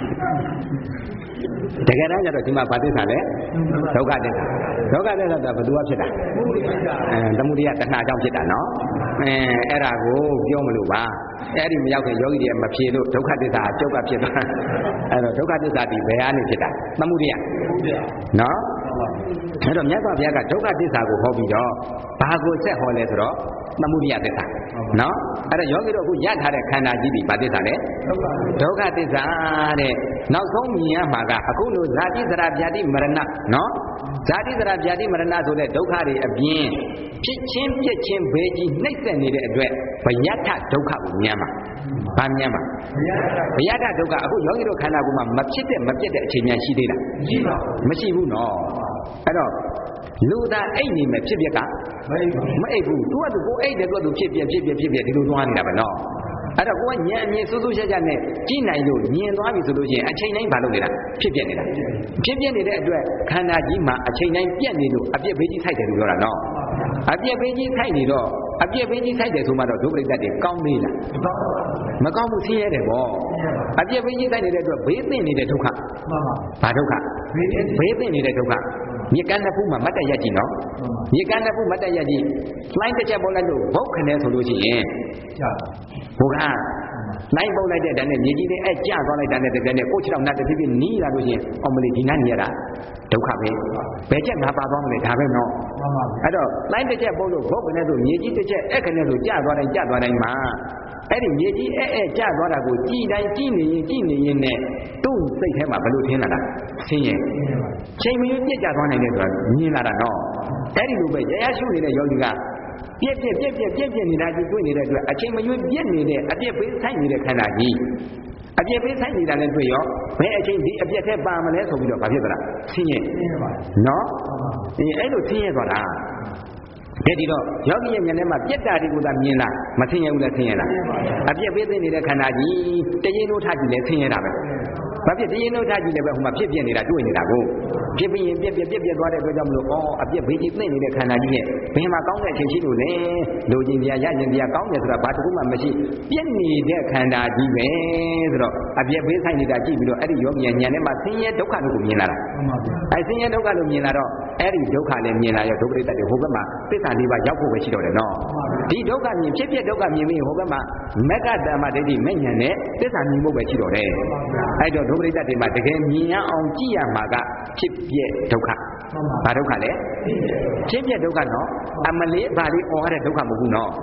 တကယ်တမ်းကျတော့ဒီမှာဘာသစ္စာလဲဒုက္ခသစ္စာဒုက္ခသစ္စာဆိုတာဘယ်သူကဖြစ်တာအဲသမုဒိယတဏှာကြောင့်ဖြစ်တာနော်အဲအဲ့ဒါကိုပြောမလို့ပါအဲ့ဒီမရောက်ခင်ယောဂီတွေမဖြေလို့ဒုက္ခသစ္စာအကျုပ်ကဖြစ်သွားအဲ့တော့ဒုက္ခသစ္စာဒီဘယ်ကနေဖြစ်တာသမုဒိယနော်အဲ့တော့မြတ်စွာဘုရားကဒုက္ခသစ္စာကိုဟောပြီးတော့ဘာကိုဆက်ဟောလဲဆိုတော့သမုဒိယသစ္စာနော်အဲ့တော့ယောဂီတို့အခုရထားတဲ့ခန္ဓာကြီးဒီဘာသစ္စာလဲဒုက္ခသစ္စာတဲ့နောက်ဆုံးမြင်ရမှာကအခုလိုဇာတိဇရာဗျာတိမရဏနော်ဇာတိဇရာဗျာတိမရဏဆိုတဲ့ဒုက္ခတွေအပြင်ဖြစ်ချင်းပြည့်ချင်းဘေးကြီးနှိမ့်ဆက်နေတဲ့အတွက်ဘယတ္ထဒုက္ခကိုမြင်မှာဘာမြင်မှာဘယတ္ထဒုက္ခအခုယောဂီတို့ခန္ဓာကိုယ်မှာမဖြစ်တဲ့မပြတ်တဲ့အချိန်များရှိသေးလားမရှိဘူးနော်အဲ့တော့လူသားအိတ်နေမယ်ဖြစ်ပြက်ကမအိတ်ဘူးသူကသူကိုအိတ်တယ်သူကသူဖြစ်ပြက်ဖြစ်ပြက်ဖြစ်ပြက်ဒီလိုသွားနေတာပဲနော်အဲ့တော့ကိုကညံအမြင်စူးစူးချက်ချက်နဲ့ကြည့်နိုင်လို့မြင်သွားပြီဆိုလို့ရှိရင်အချိန်တိုင်းမလုပ်နေတာဖြစ်ပြက်နေတာဖြစ်ပြက်နေတဲ့အတွက်ခန္ဓာကြီးမှာအချိန်တိုင်းပြက်နေလို့အပြက်ဘေးကြီးဆိုင်တယ်လို့ပြောတာနော်အပြက်ဘေးကြီးဆိုင်နေတော့အပြက်ဘေးကြီးဆိုင်တယ်ဆိုမှတော့ဒုပရိသတ်တွေကောင်းသေးလားမကောင်းဘူးဆင်းရဲတယ်ပေါ့အပြက်ဘေးကြီးဆိုင်နေတဲ့အတွက်ဘေးသိနေတဲ့ဒုက္ခဘာဒုက္ခဘေးသိနေတဲ့ဒုက္ခမြေကမ်းတစ်ခုမှာမတ်တရကြည့်နော်မြေကမ်းတစ်ခုမတ်တရကြည့်လိုင်းတစ်ချက်ပေါ်လိုက်လို့ဘုတ်ခနဲ့ဆိုလို့ရှိရင်ဘုရားလိုင်းပုတ်လိုက်တဲ့တန်းနဲ့မြေကြီးလေးအဲကျသွားလိုက်တာနဲ့တကယ်နဲ့ကိုယ့်ခြေထောက်နတ်တစ်ပြည့်ပြည့်နီးလာလို့ရှိရင်အောင်မလေးဒီနားနေရတာဒုက္ခပဲဘယ်ချက်ငါပါသွားမလဲဒါပဲနော်အဲ့တော့လိုင်းတစ်ချက်ပုတ်လို့ဘုတ်ခနဲ့ဆိုမြေကြီးတစ်ချက်အဲ့ခနဲ့ဆိုကျသွားတိုင်းကျသွားတိုင်းမှာအဲ့ဒီမြေကြီးအဲအဲကျသွားတာကိုကြည်တိုင်းကြည်နေရင်ကြည်နေရင်နဲ့သူ့စိတ်ထဲမှာဘယ်လိုထင်လာတာဆင်းရဲချိန်မရွေးပြက်ကျသွားနိုင်တယ်ဆိုတာမြင်လာတာနော်အဲ့ဒီလိုပဲရရရှုနေတဲ့ယောဂီကပြက်ပြက်ပြက်ပြက်ပြက်ပြက်နေတာကြီးတွေ့နေတဲ့အတွက်အချိန်မရွေးပြက်နေတဲ့အပြက်ပေးဆိုင်နေတဲ့ခန္ဓာကြီးအပြက်ပေးဆိုင်နေတာလည်းတွေ့ရောဘယ်အချိန်ဒီအပြက်ထဲပါမလဲဆိုပြီးတော့ဘာဖြစ်သွားတာဆင်းရဲနော်ဒီအဲ့လိုဆင်းရဲသွားတာတဲ့ဒီတော့ယောဂီရဲ့ဉာဏ်ထဲမှာပြက်တာတွေကိုသာမြင်လားမဆင်းရဲဘူးလားဆင်းရဲလားအပြက်ပေးသိနေတဲ့ခန္ဓာကြီးတရင်တို့ထားကြည့်လဲဆင်းရဲတာပဲဘာဖြစ်တရင်တို့ထားကြည့်လဲပဲဟိုမှာဖြစ်ပြနေတာတွေ့နေတာကိုဖြစ်ပြီးရင်ပြက်ပြက်ပြက်ပြက်သွားတဲ့အတွက်ကြောင့်မလို့ဩအပြက်ဘေးကြီးသိနေတဲ့ခန္ဓာကြီးရဲ့ဘယ်မှာကောင်းတဲ့အချိန်ရှိလို့လဲလိုချင်တရားရချင်တရားကောင်းတယ်ဆိုတာဘာတစ်ခုမှမရှိပြက်နေတဲ့ခန္ဓာကြီးပဲဆိုတော့အပြက်ဘေးဆိုင်နေတာကြည့်ပြီးတော့အဲ့ဒီယောဂီရဲ့ဉာဏ်ထဲမှာဆင်းရဲဒုက္ခလို့ကိုမြင်လာတာအဲဆင်းရဲဒုက္ခလို့မြင်လာတော့အဲ့ဒီဒုက္ခလည်းမြင်လာရောဒုက္ခတွေတတ်တယ်ဟိုဘက်မှာသစ္စာလေးပါးရောက်ဖို့ပဲရှိတော့တယ်နော်ဒီဒုက္ခမြင်ဖြစ်ဖြစ်ဒုက္ခမြင်ပြီးဟိုဘက်မှာမက္ကတမဒိဋ္ဌိမဲ့ဉာဏ်နဲ့သစ္စာမြင်ဖို့ပဲရှိတော့တယ်အဲ့တော့ဒုက္ခတွေတတ်တယ်မှာတကယ်မြင်ရအောင်ကြည့်ရမှာကဖြစ်ပြဒုက္ခဘာဒုက္ခလဲဖြစ်ပြဒုက္ခနော်အမလေးဘာလေးអော်ရတဲ့ဒုက္ခမဟုတ်ဘူးနော်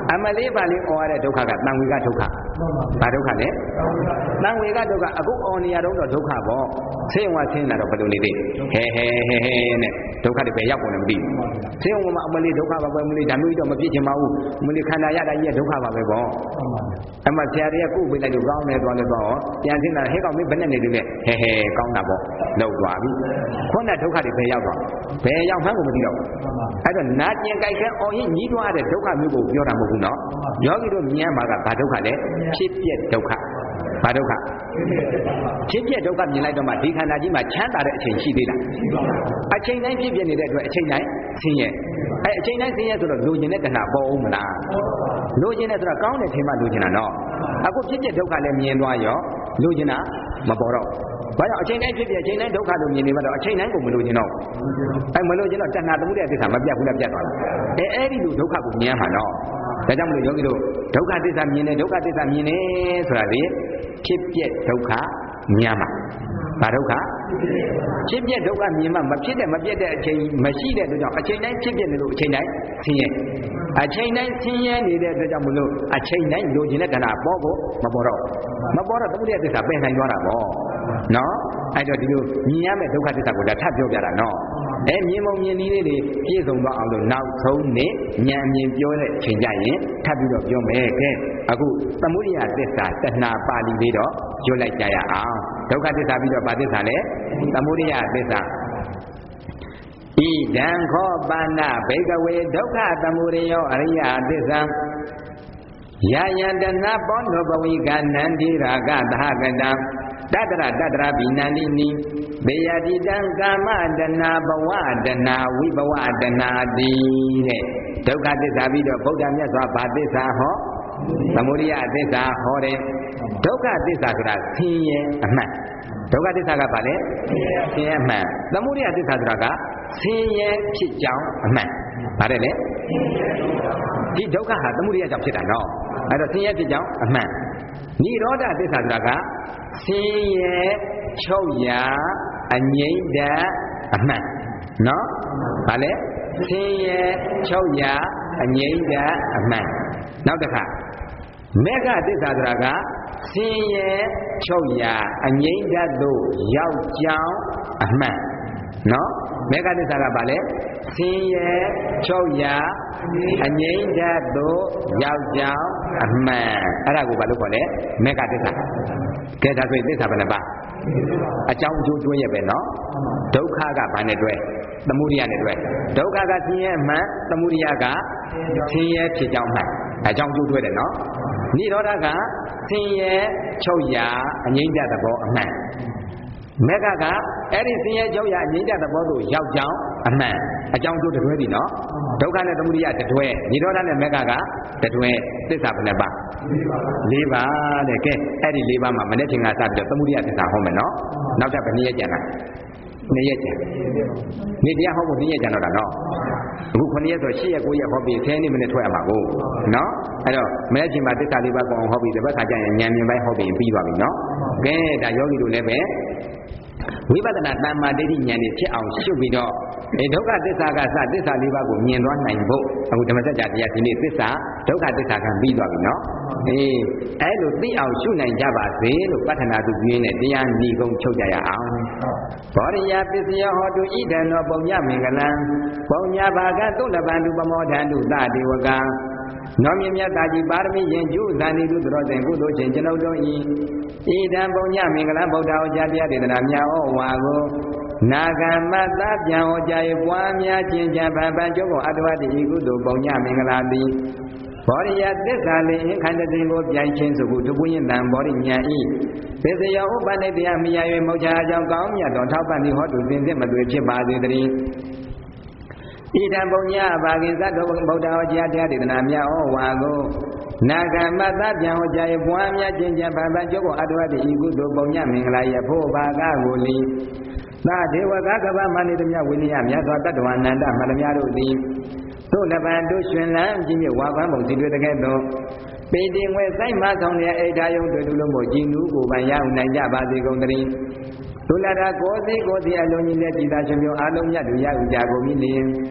အမလေးပါလေးအော်ရတဲ့ဒုက္ခကတန်ဝေကဒုက္ခဘာဒုက္ခလဲတန်ဝေကဒုက္ခအခုအော်နေရတော့ဒုက္ခပေါ့ဆင်းဝဆင်းလာတော့ဘယ်လိုနေသေးဟဲဟဲဟဲဟဲနဲ့ဒုက္ခတွေပဲရောက်ကုန်တယ်မသိဘူးဆင်းဝမှာအမလေးဒုက္ခပါပဲမလေးဒါမျိုးတော့မဖြစ်ချင်ပါဘူးမလေးခန္ဓာရတာကြီးဒုက္ခပါပဲပေါ့အမဆရာတွေကကုပေးလိုက်လို့ကောင်းတယ်သွားလို့တော့ပြန်ဆင်းလာဟဲကောင်မင်းဘယ်နဲ့နေလို့လဲဟဲဟဲကောင်းတာပေါ့လောက်သွားပြီခုနဒုက္ခတွေပဲရောက်သွားဘယ်ရောက်မှန်းကိုမသိတော့အဲ့တော့နာကျင်ကြိုက်ခဲအော်ရင်ညီးသွားတဲ့ဒုက္ခမျိုးကိုပြောတာမဟုတ်ဘူးနော်ယောဂီတို့မြင်မှာကဘာဒုက္ခလဲဖြစ်ပြက်ဒုက္ခဘာဒုက္ခဖြစ်ပြက်ဒုက္ခမြင်လိုက်တော့မှဒီခန္ဓာကြီးမှာချမ်းသာတဲ့အချိန်ရှိသေးလားအချိန်တိုင်းဖြစ်ပြနေတဲ့အတွက်အချိန်တိုင်းဆင်းရဲအဲအချိန်တိုင်းဆင်းရဲဆိုတော့လိုချင်တဲ့တဏှာပေါ်အောင်မလားလိုချင်တဲ့ဆိုတော့ကောင်းတဲ့ထင်မှလိုချင်တာနော်အခုဖြစ်ပြက်ဒုက္ခလည်းမြင်သွားရောလိုချင်တာမပေါ်တော့ဘာကြောင့်အချိန်တိုင်းဖြစ်ပြအချိန်တိုင်းဒုက္ခလို့မြင်နေမှတော့အချိန်တိုင်းကိုမလိုချင်တော့အဲမလိုချင်တော့တဏှာသမုဒယသစ္စာမပြတ်ဘူးလားပြတ်သွားလားအဲအဲ့ဒီလိုဒုက္ခကိုမြင်မှာနော်ဒါကြောင့်မလို့ယောဂီတို့ဒုက္ခသစ္စာမြင်တယ်ဒုက္ခသစ္စာမြင်တယ်ဆိုတာလေဖြစ်ပြဒုက္ခမြင်မှာဘာဒုက္ခဖြစ်ပြဒုက္ခမြင်မှမဖြစ်တဲ့မပြတ်တဲ့အချိန်မရှိတဲ့အတွက်ကြောင့်အချိန်တိုင်းဖြစ်ပြနေလို့အချိန်တိုင်းဆင်းရဲအချိန်တိုင်းဆင်းရဲနေတဲ့အတွက်ကြောင့်မလို့အချိန်တိုင်းလိုချင်တဲ့တဏှာပေါ်ကိုမပေါ်တော့မပေါ်တော့သမုဒယသစ္စာပယ်နိုင်သွားတာပေါ့နော်အဲ့တော့ဒီလိုမြင်ရမယ့်ဒုက္ခသစ္စာကိုဒါထပ်ပြောပြတာနော်အဲမြင်မုံမြင်နည်းလေးတွေပြည့်စုံသွားအောင်လို့နောက်ဆုံးနေ့ဉာဏ်မြင်ပြောတဲ့အချိန်ကြရင်ထပ်ပြီးတော့ပြောမယ်ကဲအခုသမုဒယသစ္စာတဏှာပါဠိလေးတော့ရွတ်လိုက်ကြရအောင်ဒုက္ခသစ္စာပြီးတော့ဘာသစ္စာလဲသမုဒယသစ္စာဣဒံခောပါဏဘိကဝေဒုက္ခသမုဒယောအရိယသစ္စာယာယံတဏပောနောဘဝိကနန္တိရာဂသဟကတံတတရတတရဘိနန္တိနိဘေယတိတံကာမတဏဘဝတဏဝိဘဝတဏတိတဲ့ဒုက္ခသစ္စာပြီးတော့ဗုဒ္ဓမြတ်စွာဘာသစ္စာဟောသမုဒယသစ္စာဟောတယ်ဒုက္ခသစ္စာဆိုတာဆင်းရဲအမှန်ဒုက္ခသစ္စာကဘာလဲဆင်းရဲအမှန်သမုဒယသစ္စာဆိုတာကဆင်းရဲဖြစ်ကြောင်းအမှန်ဗါတယ်လေဒီဒုက္ခဟာသမုဒယကြောင့်ဖြစ်တာနော်အဲ့တော့ဆင်းရဲဖြစ်ကြောင်းအမှန်နိရောဓသစ္စာဆိုတာကဆင်းရဲချုပ်ရာအငြိမ့်တဲ့အမှန်နော်ဗါလဲဆင်းရဲချုပ်ရာအငြိမ့်တဲ့အမှန်နောက်တစ်ခါမေဃသစ္စာဆိုတာကဆင်းရဲချုပ်ရာအငြိမ့်တတ်သို့ရောက်ကြောင်းအမှန်နော်မေဃသစ္စာကဘာလဲဆင်းရဲချုပ်ရာအငြိမ့်တတ်သို့ရောက်ကြောင်းအမှန်အဲ့ဒါကိုဘာလို့ခေါ်လဲမေဃသစ္စာကဲဒါဆိုရင်သစ္စာဘယ်နှပါအကြောင်းအကျိုးတွဲရပဲနော်ဒုက္ခကဘာနဲ့တွဲသမုဒယနဲ့တွဲဒုက္ခကဆင်းရဲမှန်သမုဒယကဆင်းရဲဖြစ်ကြောင်းမှန်အကြောင်းအကျိုးတွဲတယ်နော်နိရောဓကဆင်းရဲချုပ်ရာအငြိမ့်တသဘောအမှန်မေဃကအဲ့ဒီဆင်းရဲချုပ်ရာအငြိမ့်တသဘောကိုရောက်ကြောင်းအမှန်အကြောင်းကျိုးတွဲပြီနော်ဒုက္ခနဲ့သမုဒယတွဲနိရောဓနဲ့မေဃကတွဲသစ္စာဘယ်နှပါ၄ပါးတဲ့ကဲအဲ့ဒီ၄ပါးမှာမနေ့ချိန်ကစပြီးတော့သမုဒယသစ္စာဟောမယ်နော်နောက်ထပ်ဘယ်နည်းရကြလားနှစ်ရက်ကျန်နေ့တရားဟောဖို့နှစ်ရက်ကျန်တော့တာနော်အခုခုနှစ်ရက်ဆို၈ရက်၉ရက်ဟောပြီးဆယ်မိနစ်ထွက်ရမှာကိုနော်အဲ့တော့မနေ့ချိန်မှာသစ္စာလေးပါးကိုအောင်ဟောပြီးတစ်ပတ်ခါကျရင်ဉာဏ်မြင်ပိုင်းဟောပြီးပြီးသွားပြီနော်ကဲဒါယောဂီတို့လည်းပဲဝိပဿနာတမ္မာဒိဋ္ဌိဉာဏ်နဲ့ဖြစ်အောင်ရှုပ်ပြီးတော့အဲဒုက္ခသစ္စာကစသစ္စာလေးပါးကိုမြင်သွားနိုင်ဖို့အခုဓမ္မစကြာတရားဒီနေ့သစ္စာဒုက္ခသစ္စာကပြီးသွားပြီနော်အေးအဲလိုသိအောင်ရှုနိုင်ကြပါစေလို့ပဋ္ဌာနာသူပြင်းနဲ့တရားဏီကုံချုပ်ကြရအောင်ဘောရိယပစ္စယဟောတုဣဒံသောပုံညမင်္ဂလံပုံညဘာကသုလပန္တုပမောဒန္တုသဒေဝကံနောမြင့်မြတ်တာကြီးပါရမီရင်ကျုဇာတိတုသောစဉ်ကုသိုလ်ချင်းကျွန်ုပ်တို့ဤဣဒံပုံညမင်္ဂလံဗုဒ္ဓဟောကြားတရားဒေသနာများဩဝါကိုနာဂမ္မသပြန်ဟောကြား၍ပွားများခြင်းကြံပံပံကျုပ်ကိုအတ္တဝတ္တိဤကုသိုလ်ပုံညမင်္ဂလာသည်ဘောရိယသစ္စာလေးခန္ဓာစဉ်ကိုပြိုင်ခြင်းဆိုခုဒုပုညတံဘောရိညာဤပစ္စယဥပ္ပနိတရားမြာ၍မောချာအကြောင်းကောင်းမြတ်သောထောက်ပံ့သည်ဟောတုသင်စစ်မသွေဖြစ်ပါစေတည်းဣဒံပုံညဘာကိသတ္တဗုဒ္ဓဟောကြားတရားဒေသနာများဩဝါကိုနာဂမသပြန်ဟောကြား၍ပွားများခြင်းကြံပံပံကျုပ်ကိုအတ္တဝတ္တိဤကုသိုလ်ပုံညမင်္ဂလာရဲ့ဖို့ဘာကကိုလီသာဒေဝကကဗ္ဗမဏိတမြဝိနည်းမြတ်စွာတတ္တဝါနန္ဒမလမြတို့သည်သို့လပံတို့ရှင်လန်းကြီးမြဝါပန်းပုံစီတွေတကဲ့သို့ပေတင်ငွေစိုက်မဆောင်တဲ့အိဒါယုံတို့လုံးမို့ကြည်နူးကိုပန်ရအောင်နိုင်ကြပါစေကုန်သတည်းဒုလတာကိုစီကိုစီအလုံးကြီးနဲ့ပြည်သားရှင်မျိုးအားလုံးမြတ်တို့ရဥကြကုန်ပြီလျင်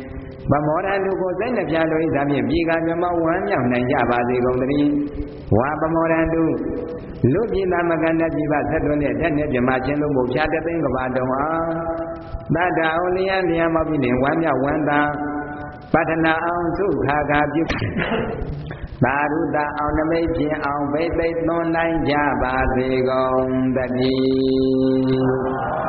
ဗမောရတုကိုစိတ်နှပြလို့ဤသာဖြင့်ပြည်ကမြမဝမ်းမြောက်နိုင်ကြပါစေကုန်သတည်းဝါဗမောရတုလူပြည်သားမကန္တပြည်ပါဆက်သွင်းတဲ့တက်နဲ့ပြမချင်းလို့မို့ဖြာတသိန်းကဘာတုံအားတတ္တအောင်လျံလျံမောပြီးနေဝမ်းမြောက်ဝမ်းသာပတ္ထနာအောင်သုခာကပြုသာရုတအောင်နမိတ်ဖြင့်အောင်ဘိသိက်သွန်နိုင်ကြပါစေကုန်သတည်း